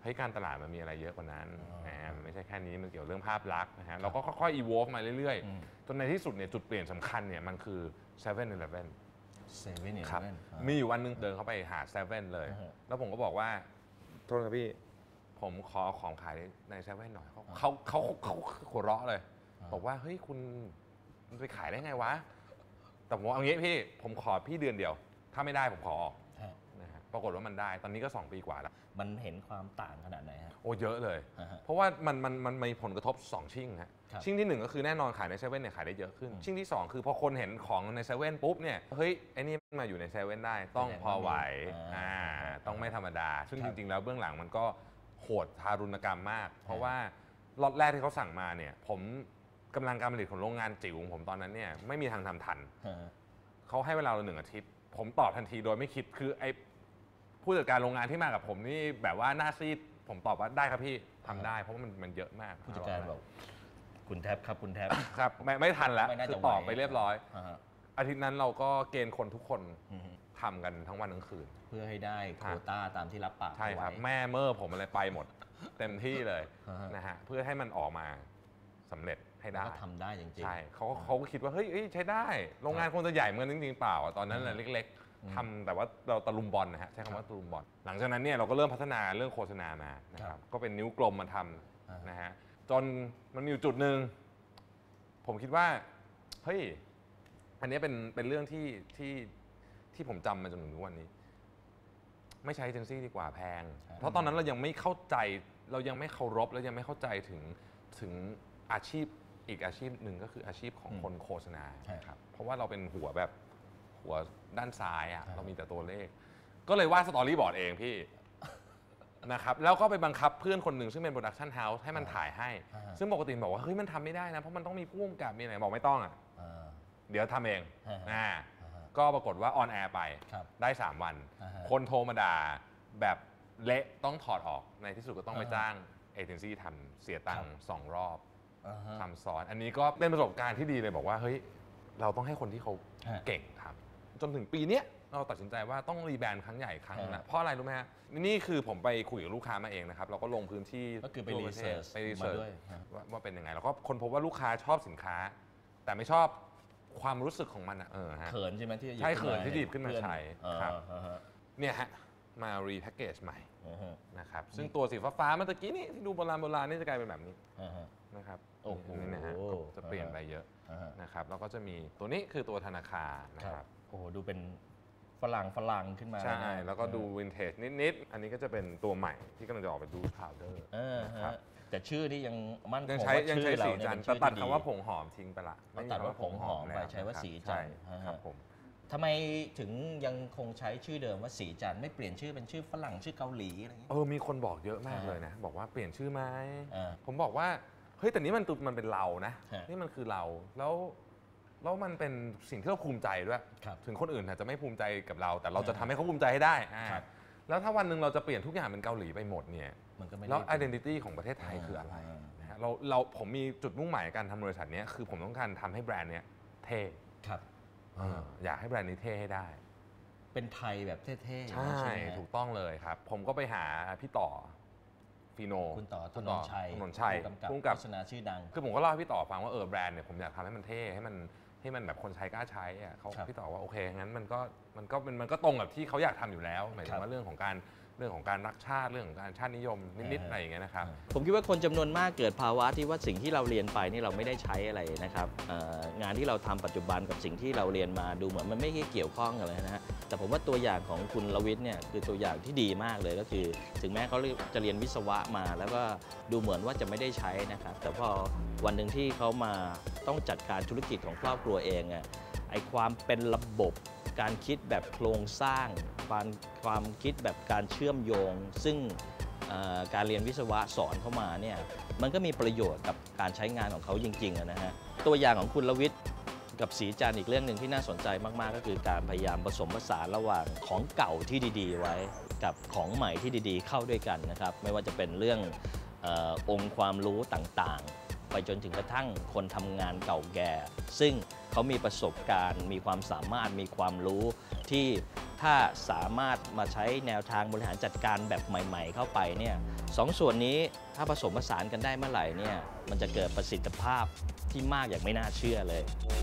เฮ้ยการตลาดมันมีอะไรเยอะกว่านั้นมันไม่ใช่แค่นี้มันเกี่ยวเรื่องภาพลักษณ์นะฮะเราก็ค่อยๆ evolve มาเรื่อยๆจนในที่สุดเนี่ยจุดเปลี่ยนสำคัญเนี่ยมันคือ 7-Eleven ครับมีอยู่วันนึงเดินเข้าไปหา7เลยแล้วผมก็บอกว่าโทษครับพี่ผมขอของขายใน7หน่อยเขาหัวเราะเลยบอกว่าเฮ้ยคุณไปขายได้ไงวะแต่ผมว่าเอางี้พี่ผมขอพี่เดือนเดียวถ้าไม่ได้ผมขอออกนะฮะปรากฏว่ามันได้ตอนนี้ก็2 ปีกว่าแล้วมันเห็นความต่างขนาดไหนฮะโอ้เยอะเลยเพราะว่ามันมีผลกระทบ2ชิ่งฮะชิ่งที่1ก็คือแน่นอนขายใน7เนี่ยขายได้เยอะขึ้นชิ่งที่2คือพอคนเห็นของใน7ปุ๊บเนี่ยเฮ้ยไอ้นี่มาอยู่ใน7ได้ต้องพอไหวต้องไม่ธรรมดาซึ่งจริงๆแล้วเบื้องหลังมันก็โหดทารุณกรรมมากเพราะว่าล็อตแรกที่เขาสั่งมาเนี่ยผมกำลังการผลิตของโรงงานจิ๋วของผมตอนนั้นเนี่ยไม่มีทางทำทันเขาให้เวลาเรา1 อาทิตย์ผมตอบทันทีโดยไม่คิดคือไอ้ผู้จัดการโรงงานที่มากับผมนี่แบบว่าหน้าซีดผมตอบว่าได้ครับพี่ทำได้เพราะว่ามันเยอะมากผู้จัดการบอกคุณแทบครับคุณแทบครับไม่ทันแล้วคือตอบไปเรียบร้อยอาทิตย์นั้นเราก็เกณฑ์คนทุกคนทำกันทั้งวันทั้งคืนเพื่อให้ได้โควต้าตามที่รับปากใช่ครับแม่เมื่อผมอะไรไปหมดเต็มที่เลยนะฮะเพื่อให้มันออกมาสำเร็จให้ได้ก็ทำได้จริงๆใช่เขาก็คิดว่าเฮ้ยใช้ได้โรงงานคงจะใหญ่เหมือนจริงๆเปล่าตอนนั้นเล็กๆทำแต่ว่าเราตะลุมบอลนะฮะใช้คำว่าตะลุมบอลหลังจากนั้นเนี่ยเราก็เริ่มพัฒนาเรื่องโฆษณามานะครับก็เป็นนิ้วกลมมาทำนะฮะจนมันมีอยู่จุดหนึ่งผมคิดว่าเฮ้ยอันนี้เป็นเรื่องที่ผมจำมาจนถึงทุกวันนี้ไม่ใช้เอเจนซี่ดีกว่าแพงเพราะตอนนั้นเรายังไม่เข้าใจเรายังไม่เคารพและยังไม่เข้าใจถึงอาชีพอีกอาชีพหนึ่งก็คืออาชีพของคนโฆษณาครับเพราะว่าเราเป็นหัวด้านซ้ายเรามีแต่ตัวเลขก็เลยวาดสตอรี่บอร์ดเองพี่นะครับแล้วก็ไปบังคับเพื่อนคนหนึ่งซึ่งเป็นโปรดักชันเฮาส์ให้มันถ่ายให้ซึ่งปกติบอกว่าเฮ้ยมันทำไม่ได้นะเพราะมันต้องมีผู้กำกับมีอะไรบอกไม่ต้องเดี๋ยวทำเองก็ปรากฏว่าออนแอร์ไปได้3 วันคนโทรมาด่าแบบเละต้องถอดออกในที่สุดก็ต้องไปจ้างเอเจนซี่ทำเสียตังค์2 รอบทำซ้อนอันนี้ก็เป็นประสบการณ์ที่ดีเลยบอกว่าเฮ้ยเราต้องให้คนที่เขาเก่งทำจนถึงปีนี้เราตัดสินใจว่าต้องรีแบรนด์ครั้งใหญ่ครั้งนะเพราะอะไรรู้ไหมฮะนี่คือผมไปคุยกับลูกค้ามาเองนะครับเราก็ลงพื้นที่ก็คือไปรีเสิร์ชว่าเป็นยังไงแล้วก็คนพบว่าลูกค้าชอบสินค้าแต่ไม่ชอบความรู้สึกของมันเขินใช่ไหมที่ใช่เขินที่ดีบขึ้นมาใช้ครับเนี่ยฮะมารีแพ็กเกจใหม่นะครับซึ่งตัวสีฟ้าเมื่อกี้นี่ที่ดูโบราณนี่จะกลายเป็นแบบนี้นะครับโอ้โหนี่นะฮะจะเปลี่ยนไปเยอะนะครับแล้วก็จะมีตัวนี้คือตัวธนาคารนะครับโอ้โหดูเป็นฝรั่งขึ้นมาใช่แล้วก็ดูวินเทจนิดๆอันนี้ก็จะเป็นตัวใหม่ที่กำลังจะออกไปดูพาวเดอร์ครับแต่ชื่อที่ยังมั่นคงยังใช้สีจันทร์ตัดคำว่าผงหอมทิ้งไปละตัดว่าผงหอมไปใช้ว่าสีจันทร์ครับผมทำไมถึงยังคงใช้ชื่อเดิมว่าสีจันทร์ไม่เปลี่ยนชื่อเป็นชื่อฝรั่งชื่อเกาหลีอะไรอย่างนี้มีคนบอกเยอะมากเลยนะบอกว่าเปลี่ยนชื่อไหมผมบอกว่าเฮ้ยแต่นี่มันเป็นเรานะนี่มันคือเราแล้วมันเป็นสิ่งที่เราภูมิใจด้วยถึงคนอื่นอาจจะไม่ภูมิใจกับเราแต่เราจะทำให้เขาภูมิใจให้ได้แล้วถ้าวันหนึ่งเราจะเปลี่ยนทุกอย่างเป็นเกาหลีไปหมดเนี่ยแล้ว identity ของประเทศไทยคืออะไรนะฮะผมมีจุดมุ่งหมายการทำบริษัทนี้คือผมต้องการทำให้แบรนด์นี้เท่อยากให้แบรนด์นี้เท่ให้ได้เป็นไทยแบบเท่ๆใช่ถูกต้องเลยครับผมก็ไปหาพี่ต่อฟีโนคุณต่อถนนชัยผู้กำกับโฆษณาชื่อดังคือผมก็เล่าให้พี่ต่อฟังว่าแบรนด์เนี่ยผมอยากทำให้มันเท่ให้มันแบบคนใช้กล้าใช้พี่ต่อว่าโอเคงั้นมันก็ตรงกับที่เขาอยากทำอยู่แล้วหมายถึงว่าเรื่องของการรักชาติเรื่องของการชาตินิยมนิดๆอะไรอย่างเงี้ยนะครับผมคิดว่าคนจำนวนมากเกิดภาวะที่ว่าสิ่งที่เราเรียนไปนี่เราไม่ได้ใช้อะไรนะครับงานที่เราทำปัจจุบันกับสิ่งที่เราเรียนมาดูเหมือนมันไม่เกี่ยวข้องกันเลยนะฮะแต่ผมว่าตัวอย่างของคุณรวิทย์เนี่ยคือตัวอย่างที่ดีมากเลยก็คือถึงแม้เขาจะเรียนวิศวะมาแล้วก็ดูเหมือนว่าจะไม่ได้ใช้นะครับแต่พอวันหนึ่งที่เขามาต้องจัดการธุรกิจของครอบครัวเองไอ้ความเป็นระบบการคิดแบบโครงสร้างความคิดแบบการเชื่อมโยงซึ่งการเรียนวิศวะสอนเข้ามาเนี่ยมันก็มีประโยชน์กับการใช้งานของเขาจริงๆนะฮะตัวอย่างของคุณรวิทย์กับสีจันทร์อีกเรื่องหนึ่งที่น่าสนใจมากๆก็คือการพยายามผสมผสานระหว่างของเก่าที่ดีๆไว้กับของใหม่ที่ดีๆเข้าด้วยกันนะครับไม่ว่าจะเป็นเรื่ององค์ความรู้ต่างๆไปจนถึงกระทั่งคนทำงานเก่าแก่ซึ่งเขามีประสบการณ์มีความสามารถมีความรู้ที่ถ้าสามารถมาใช้แนวทางบริหารจัดการแบบใหม่ๆเข้าไปเนี่ยสองส่วนนี้ถ้าผสมผสานกันได้เมื่อไหร่เนี่ยมันจะเกิดประสิทธิภาพที่มากอย่างไม่น่าเชื่อเลย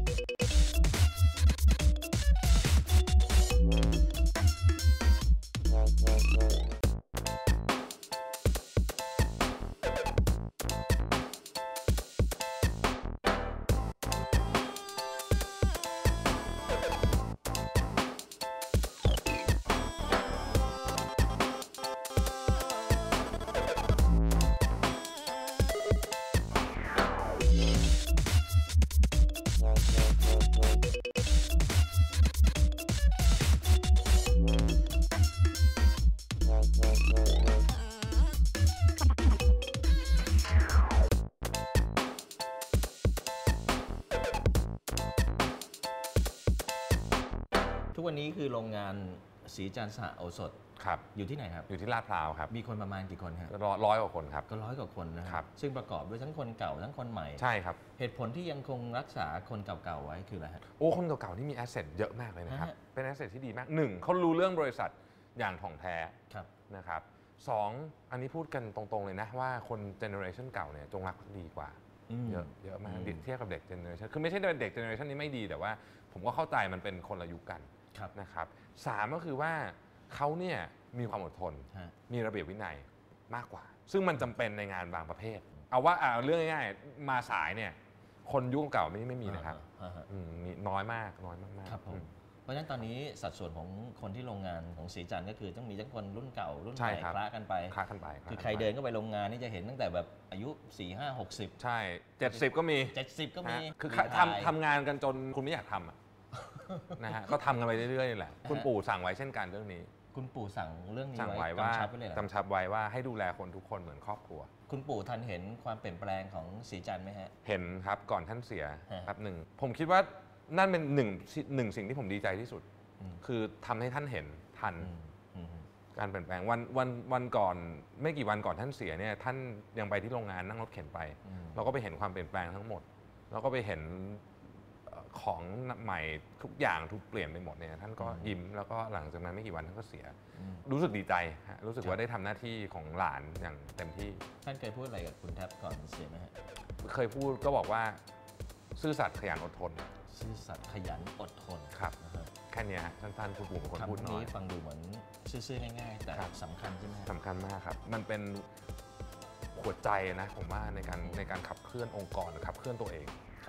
ทุกวันนี้คือโรงงานศรีจันทร์สหโอสถครับอยู่ที่ไหนครับอยู่ที่ลาดพร้าวครับมีคนประมาณกี่คนครับร้อยกว่าคนครับก็100 กว่าคนนะครับ ซึ่งประกอบด้วยทั้งคนเก่าทั้งคนใหม่ใช่ครับเหตุผลที่ยังคงรักษาคนเก่าๆไว้คืออะไรฮะโอ้คนเก่าๆนี่มีแอสเซทเยอะมากเลยนะครับฮะเป็นแอสเซทที่ดีมากหนึ่งเขารู้เรื่องบริษัทอย่างถ่องแท้ครับนะครับสองอันนี้พูดกันตรงๆเลยนะว่าคนเจเนอเรชันเก่าเนี่ยจงรักภักดีกว่าเยอะมากเทียบกับเด็กเจเนอเรชันคือไม่ใช่เด็กเจเนอเรชันนี้ไม่ดีแต่ว่าผมก็เข้าใจมันเป็นคนละยุคกันนะครับสามก็คือว่าเขาเนี่ยมีความอดทนมีระเบียบวินัยมากกว่าซึ่งมันจำเป็นในงานบางประเภทเอาว่าเรื่องง่ายๆมาสายเนี่ยคนยุคเก่าไม่มีนะครับมีน้อยมากครับผมเพราะฉะนั้นตอนนี้สัดส่วนของคนที่โรงงานของศรีจันทร์ก็คือต้องมีทั้งคนรุ่นเก่ารุ่นใหม่คละกันไปคือใครเดินเข้าไปโรงงานนี่จะเห็นตั้งแต่แบบอายุ4 5 60 ใช่70ก็มี 70ก็มีคือทำงานกันจนคุณไม่อยากทำนะฮะก็ทำกันไปเรื่อยๆนี่แหละคุณปู่สั่งไว้เช่นกันเรื่องนี้คุณปู่สั่งเรื่องนี้ไว้ว่ากำชับไว้ว่าให้ดูแลคนทุกคนเหมือนครอบครัวคุณปู่ทันเห็นความเปลี่ยนแปลงของศรีจันทร์ไหมฮะเห็นครับก่อนท่านเสียแป๊บหนึ่งผมคิดว่านั่นเป็นหนึ่งสิ่งที่ผมดีใจที่สุดคือทำให้ท่านเห็นทันการเปลี่ยนแปลงวันก่อนไม่กี่วันก่อนท่านเสียเนี่ยท่านยังไปที่โรงงานนั่งรถเข็นไปเราก็ไปเห็นความเปลี่ยนแปลงทั้งหมดแล้วก็ไปเห็นของใหม่ทุกอย่างถูกเปลี่ยนไปหมดเนี่ยท่านก็ยิ้มแล้วก็หลังจากนั้นไม่กี่วันท่านก็เสียรู้สึกดีใจรู้สึกว่าได้ทำหน้าที่ของหลานอย่างเต็มที่ท่านเคยพูดอะไรกับคุณแทบก่อนเสียไหมฮะเคยพูดก็บอกว่าซื่อสัตย์ขยันอดทนซื่อสัตย์ขยันอดทนครับแค่นี้สั้นๆคุณปู่เป็นคนพูดน้อยฟังดูเหมือนซื่อๆง่ายๆแต่สำคัญใช่ไหมสำคัญมากครับมันเป็นหัวใจนะผมว่าในการขับเคลื่อนองค์กรขับเคลื่อนตัวเอง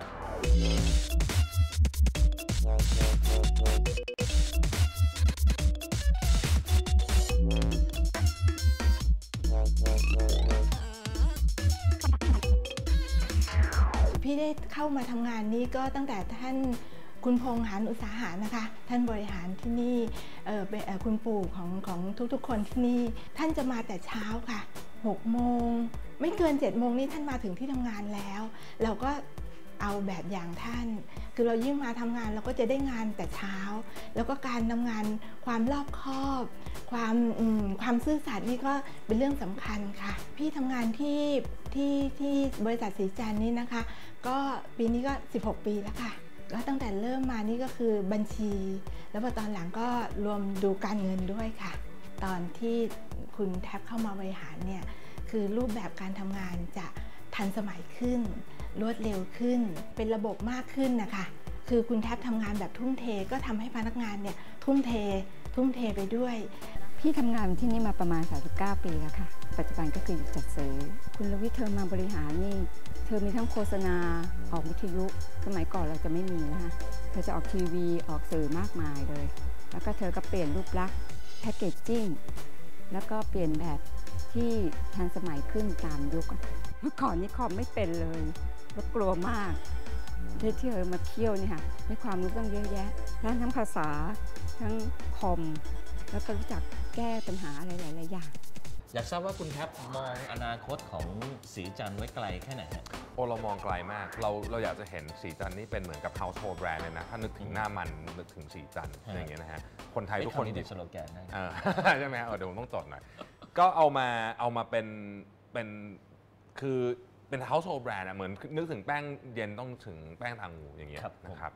พี่ได้เข้ามาทำงานนี้ก็ตั้งแต่ท่านคุณพงษ์หานอุตสาหะนะคะท่านบริหารที่นี่คุณปู่ของทุกๆคนที่นี่ท่านจะมาแต่เช้าค่ะ6 โมงไม่เกิน7 โมงนี่ท่านมาถึงที่ทำงานแล้วเราก็เอาแบบอย่างท่านคือเรายิ่งมาทำงานเราก็จะได้งานแต่เช้าแล้วก็การทำงานความรอบคอบความซื่อสัตย์นี่ก็เป็นเรื่องสำคัญค่ะพี่ทำงานที่บริษัทศรีจันทร์นี่นะคะก็ปีนี้ก็16 ปีแล้วค่ะก็ตั้งแต่เริ่มมานี่ก็คือบัญชีแล้วพอตอนหลังก็รวมดูการเงินด้วยค่ะตอนที่คุณแท็บเข้ามาบริหารเนี่ยคือรูปแบบการทำงานจะทันสมัยขึ้นรวดเร็วขึ้นเป็นระบบมากขึ้นนะคะคือคุณแท็บทำงานแบบทุ่มเทก็ทำให้พนักงานเนี่ยทุ่มเทไปด้วยพี่ทำงานที่นี่มาประมาณ39 ปีแล้วค่ะปัจจุบันก็คืออยู่จัดซื้อคุณลวิทย์เธอมาบริหารนี่เธอมีทั้งโฆษณาออกวิทยุสมัยก่อนเราจะไม่มีนะคะเธอจะออกทีวีออกสื่อมากมายเลยแล้วก็เธอก็เปลี่ยนรูปลักษณ์แพคเกจจิ้งแล้วก็เปลี่ยนแบบที่ทันสมัยขึ้นตามยุคเมื่อก่อนนี้คอมไม่เป็นเลยแล้วกลัวมากที่เธอมาเที่ยวเนี่ยค่ะมีความรู้ตั้งเยอะแยะทั้งภาษาทั้งคอมแล้วก็รู้จักแก้ปัญหาอะไรหลายๆอย่างอยากทราบว่าคุณแทบมองอนาคตของศรีจันทร์ไว้ไกลแค่ไหนฮะเรามองไกลมากเราอยากจะเห็นศรีจันทร์นี่เป็นเหมือนกับ household brand เลยนะถ้านึกถึงหน้ามันนึกถึงศรีจันทร์อย่างเงี้ยนะฮะคนไทยทุกคนติดสโลแกนได้ใช่ไหมเดี๋ยวผมต้องจดหน่อยก็เอามาเป็นคือเป็น household brand เหมือนนึกถึงแป้งเย็นต้องถึงแป้งทางงูอย่างเงี้ยนะครับ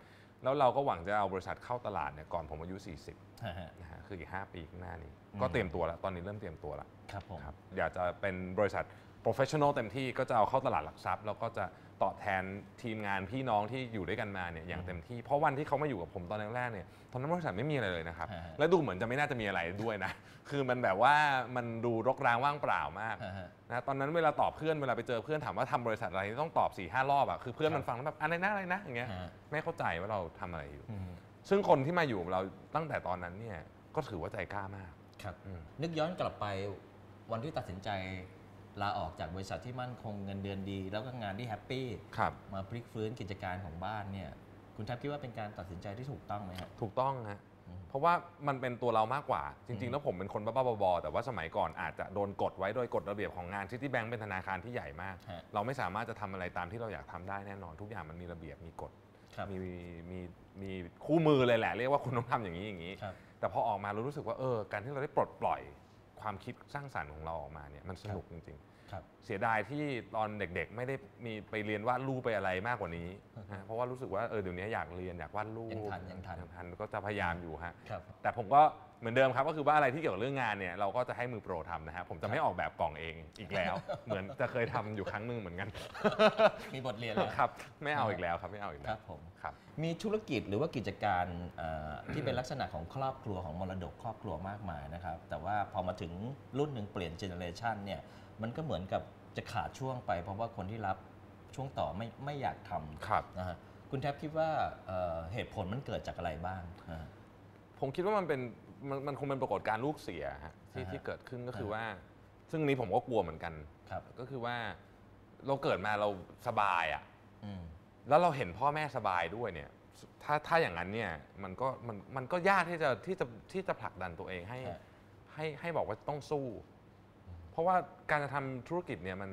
แล้วเราก็หวังจะเอาบริษัทเข้าตลาดเนี่ยก่อนผมอายุ40นะฮะคืออีก5 ปีข้างหน้านี้ก็เตรียมตัวแล้วตอนนี้เริ่มเตรียมตัวแล้วครับผมอยากจะเป็นบริษัท professional เต็มที่ก็จะเอาเข้าตลาดหลักทรัพย์แล้วก็จะตอบแทนทีมงานพี่น้องที่อยู่ด้วยกันมาเนี่ยอย่างเต็มที่เพราะวันที่เขามาอยู่กับผมตอนแรกๆเนี่ยตอนนั้นบริษัทไม่มีอะไรเลยนะครับและดูเหมือนจะไม่น่าจะมีอะไรด้วยนะคือมันแบบว่ามันดูรกร้างว่างเปล่ามากนะตอนนั้นเวลาตอบเพื่อนเวลาไปเจอเพื่อนถามว่าทำบริษัทอะไรต้องตอบ 4-5 รอบอะคือเพื่อนมันฟังแล้วแบบอะไรนะอย่างเงี้ยไม่เข้าใจว่าเราทำอะไรอยู่ซึ่งคนที่มาอยู่กับเราตั้งแต่ตอนนั้นเนี่ยก็ถือว่าใจกล้ามากครับนึกย้อนกลับไปวันที่ตัดสินใจลาออกจากบริษัทที่มั่นคงเงินเดือนดีแล้วก็งานที่แฮปปี้มาพลิกฟื้นกิจการของบ้านเนี่ยคุณแทบคิดว่าเป็นการตัดสินใจที่ถูกต้องไหมครับถูกต้องฮะเพราะว่ามันเป็นตัวเรามากกว่าจริงๆแล้วผมเป็นคนบ้าๆบอๆแต่ว่าสมัยก่อนอาจจะโดนกดไว้โดยกฎระเบียบของงานซิตี้แบงก์เป็นธนาคารที่ใหญ่มากเราไม่สามารถจะทำอะไรตามที่เราอยากทำได้แน่นอนทุกอย่างมันมีระเบียบมีกฎมีคู่มือเลยแหละเรียกว่าคุณต้องทำอย่างนี้แต่พอออกมาเรารู้สึกว่าการที่เราได้ปลดปล่อยความคิดสร้างสรรค์ของเราออกมาเนี่ยมันสนุกจริงๆเสียดายที่ตอนเด็กๆไม่ได้มีไปเรียนวาดรูปไปอะไรมากกว่านี้นะเพราะว่ารู้สึกว่าเดี๋ยวนี้อยากเรียนอยากวาดรูปยังทันก็จะพยายามอยู่ฮะแต่ผมก็เหมือนเดิมครับก็คือว่าอะไรที่เกี่ยวกับเรื่องงานเนี่ยเราก็จะให้มือโปรทำนะฮะผมจะไม่ออกแบบกล่องเองอีกแล้ว เหมือนจะเคยทำอยู่ครั้งหนึ่งเหมือนกันมีบทเรียนแล้วครับไม่เอาอีกแล้วครับไม่เอาอีกแล้วครับผมมีธุรกิจหรือว่ากิจการที่เป็นลักษณะของครอบครัวของมรดกครอบครัวมากมายนะครับแต่ว่าพอมาถึงรุ่นหนึ่งเปลี่ยนเจเนอเรชันเนี่ยมันก็เหมือนกับจะขาดช่วงไปเพราะว่าคนที่รับช่วงต่อไม่อยากทำนะฮะคุณแทบคิดว่าเหตุผลมันเกิดจากอะไรบ้างผมคิดว่ามันคงเป็นปรากฏการณ์ลูกเสียฮะที่เกิดขึ้นก็คือว่าซึ่งนี้ผมก็กลัวเหมือนกันก็คือว่าเราเกิดมาเราสบายอ่ะแล้วเราเห็นพ่อแม่สบายด้วยเนี่ยถ้าอย่างนั้นเนี่ยมันก็ยากที่จะผลักดันตัวเองให้บอกว่าต้องสู้เพราะว่าการจะทำธุรกิจเนี่ย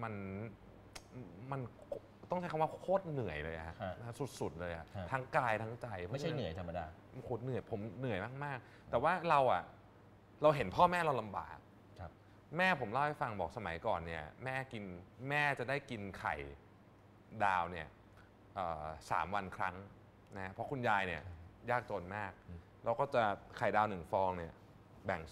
มันต้องใช้คำว่าโคตรเหนื่อยเลยฮะสุดๆเลยฮะทั้งกายทั้งใจไม่ใช่เหนื่อยธรรมดาโคตรเหนื่อยผมเหนื่อยมากๆแต่ว่าเราเห็นพ่อแม่เราลำบากแม่ผมเล่าให้ฟังบอกสมัยก่อนเนี่ยแม่จะได้กินไข่ดาวเนี่ย3 วันครั้งนะเพราะคุณยายเนี่ยยากจนมากเราก็จะไข่ดาว1 ฟองเนี่ยแบ่ง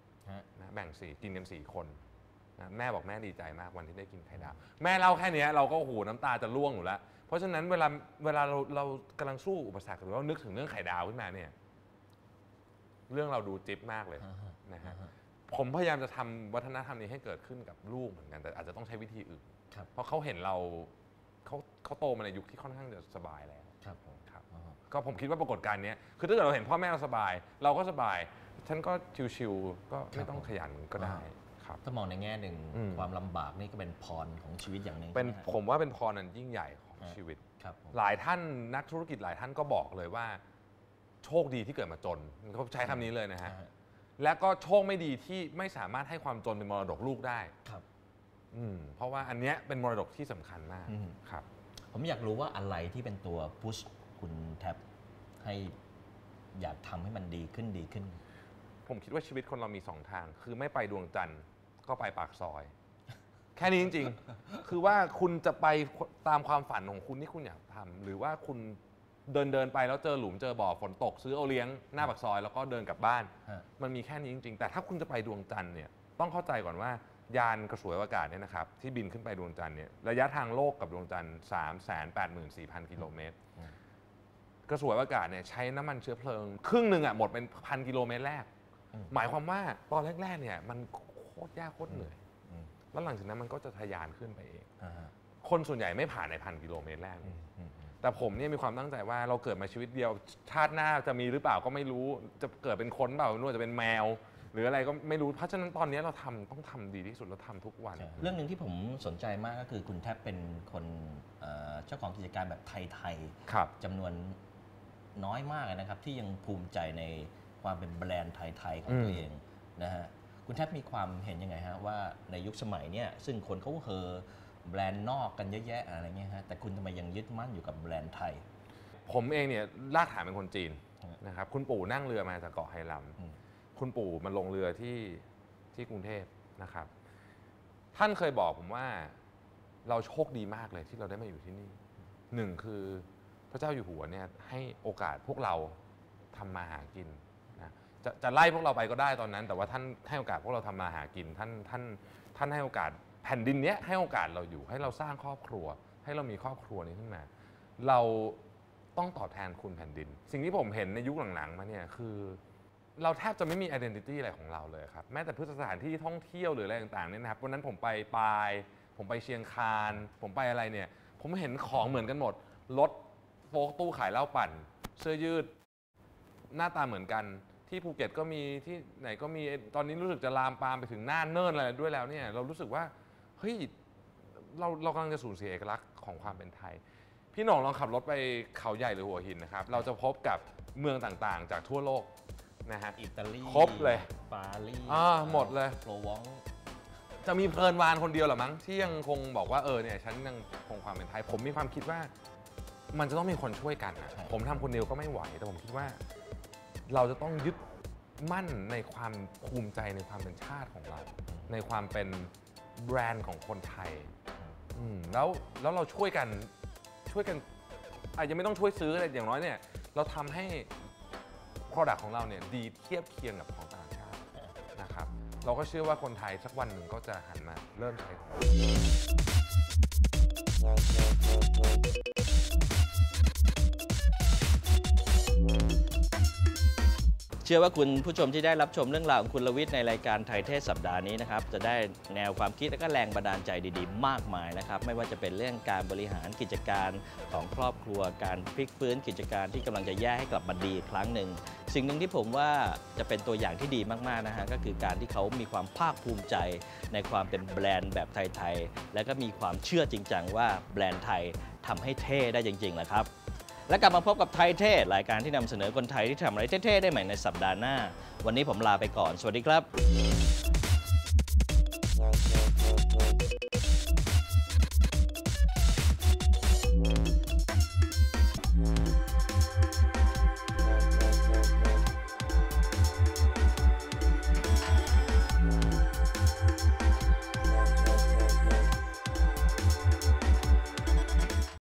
4นะแบ่ง4กินกัน4 คนนะแม่บอกแม่ดีใจมากวันที่ได้กินไข่ดาวแม่เล่าแค่นี้เราก็โอ้โหน้ำตาจะร่วงอยู่แล้วเพราะฉะนั้นเวลาเรากำลังสู้อุปสรรคหรือว่านึกถึงเรื่องไข่ดาวขึ้นมาเนี่ยเรื่องเราดูจิ๊บมากเลยนะฮะผมพยายามจะทำวัฒนธรรมนี้ให้เกิดขึ้นกับลูกเหมือนกันแต่อาจจะต้องใช้วิธีอื่นเพราะเขาเห็นเราเขาโตมาในยุคที่ค่อนข้างจะสบายแล้วก็ผมคิดว่าปรากฏการณ์นี้คือถ้าเกิดเราเห็นพ่อแม่เราสบายเราก็สบายฉันก็ชิวๆก็ไม่ต้องขยันก็ได้ถ้ามองในแง่หนึ่งความลำบากนี่ก็เป็นพรของชีวิตอย่างหนึ่งผมว่าเป็นพรอันยิ่งใหญ่ของชีวิตหลายท่านนักธุรกิจหลายท่านก็บอกเลยว่าโชคดีที่เกิดมาจนเขาใช้คำนี้เลยนะฮะและก็โชคไม่ดีที่ไม่สามารถให้ความจนเป็นมรดกลูกได้เพราะว่าอันเนี้ยเป็นมรดกที่สำคัญมากครับผมอยากรู้ว่าอะไรที่เป็นตัวพุชคุณแท็บให้อยากทำให้มันดีขึ้นผมคิดว่าชีวิตคนเรามี2 ทางคือไม่ไปดวงจันทร์ก็ไปปากซอยแค่นี้จริงๆคือว่าคุณจะไปตามความฝันของคุณที่คุณอยากทำหรือว่าคุณเดินไปแล้วเจอหลุมเจอบ่อฝนตกซื้อโอเลี้ยงหน้าปากซอยแล้วก็เดินกลับบ้านมันมีแค่นี้จริงๆแต่ถ้าคุณจะไปดวงจันทร์เนี่ยต้องเข้าใจก่อนว่ายานกระสวยอวกาศเนี่ยนะครับที่บินขึ้นไปดวงจันทร์เนี่ยระยะทางโลกกับดวงจันทร์ 384,000 กิโลเมตรกระสวยอวกาศเนี่ยใช้น้ำมันเชื้อเพลิงครึ่งหนึ่งหมดเป็น1,000 กิโลเมตรแรกหมายความว่าตอนแรกๆเนี่ยมันโคตรยากโคตรเหนื่อยแล้วหลังจากนั้นมันก็จะทะยานขึ้นไปเองคนส่วนใหญ่ไม่ผ่านใน1,000 กิโลเมตรแรกแต่ผมเนี่ยมีความตั้งใจว่าเราเกิดมาชีวิตเดียวชาติหน้าจะมีหรือเปล่าก็ไม่รู้จะเกิดเป็นคนเปล่าไม่รู้จะเป็นแมวหรืออะไรก็ไม่รู้เพราะฉะนั้นตอนนี้เราต้องทำดีที่สุดเราทำทุกวันเรื่องหนึ่งที่ผมสนใจมากก็คือคุณแทบเป็นคนเจ้าของกิจการแบบไทยๆจำนวนน้อยมากนะครับที่ยังภูมิใจในความเป็นแบรนด์ไทยๆของตัวเองนะฮะคุณแทบมีความเห็นยังไงฮะว่าในยุคสมัยเนี่ยซึ่งคนเขาแบรนด์นอกกันเยอะแยะอะไรเงี้ยฮะแต่คุณทำไมยังยึดมั่นอยู่กับแบรนด์ไทยผมเองเนี่ยรากฐานเป็นคนจีนนะครับคุณปู่นั่งเรือมาจากเกาะไหหลำคุณปู่มาลงเรือที่กรุงเทพนะครับท่านเคยบอกผมว่าเราโชคดีมากเลยที่เราได้มาอยู่ที่นี่1คือพระเจ้าอยู่หัวเนี่ยให้โอกาสพวกเราทำมาหากินนะจะไล่พวกเราไปก็ได้ตอนนั้นแต่ว่าท่านให้โอกาสพวกเราทำมาหากินท่านให้โอกาสแผ่นดินเนี้ยให้โอกาสเราอยู่ให้เราสร้างครอบครัวให้เรามีครอบครัวนี้ขึ้นมาเราต้องตอบแทนคุณแผ่นดินสิ่งที่ผมเห็นในยุคหลังๆมาเนี่ยคือเราแทบจะไม่มี identity อะไรของเราเลยครับแม้แต่พืชสถานที่ท่องเที่ยวหรืออะไรต่างๆเนี่ยนะครับวันนั้นผมไปปายผมไปเชียงคานผมไปอะไรเนี่ยผมเห็นของเหมือนกันหมดรถโฟล์คตู้ขายเหล้าปั่นเสื้อยืดหน้าตาเหมือนกันที่ภูเก็ตก็มีที่ไหนก็มีตอนนี้รู้สึกจะลามปามไปถึงน่านเนิ่นอะไรด้วยแล้วเนี่ยเรารู้สึกว่าเฮ้ยเรากำลังจะสูญเสียเอกลักษณ์ของความเป็นไทยพี่หน่องลองขับรถไปเขาใหญ่หรือหัวหินนะครับเราจะพบกับเมืองต่างๆจากทั่วโลกนะฮะอิตาลีครบเลยปารีสหมดเลยโปรวองจะมีเพลินวานคนเดียวหรอมั้งที่ยังคงบอกว่าเนี่ยฉันยังคงความเป็นไทยผมมีความคิดว่ามันจะต้องมีคนช่วยกันนะผมทำคนเดียวก็ไม่ไหวแต่ผมคิดว่าเราจะต้องยึดมั่นในความภูมิใจในความเป็นชาติของเราในความเป็นแบรนด์ของคนไทยแล้วเราช่วยกันอาจจะไม่ต้องช่วยซื้ออะไรอย่างน้อยเนี่ยเราทำให้ product ของเราเนี่ยดีเทียบเคียงกับของต่างชาตินะครับเราก็เชื่อว่าคนไทยสักวันหนึ่งก็จะหันมาเริ่มใช้ของเราเชื่อว่าคุณผู้ชมที่ได้รับชมเรื่องราวของคุณลวิทย์ในรายการไทยเทศสัปดาห์นี้นะครับจะได้แนวความคิดและก็แรงบันดาลใจดีๆมากมายนะครับไม่ว่าจะเป็นเรื่องการบริหารกิจการของครอบครัวการพลิกฟื้นกิจการที่กำลังจะแย่ให้กลับมาดีอีกครั้งหนึ่งสิ่งหนึ่งที่ผมว่าจะเป็นตัวอย่างที่ดีมากๆนะฮะก็คือการที่เขามีความภาคภูมิใจในความเป็นแบรนด์แบบไทยๆและก็มีความเชื่อจริงจังว่าแบรนด์ไทยทำให้เท่ได้จริงๆนะครับและกลับมาพบกับไทยเท่รายการที่นำเสนอคนไทยที่ทำอะไรเท่ๆได้ใหม่ในสัปดาห์หน้าวันนี้ผมลาไปก่อนสวัสดีครับ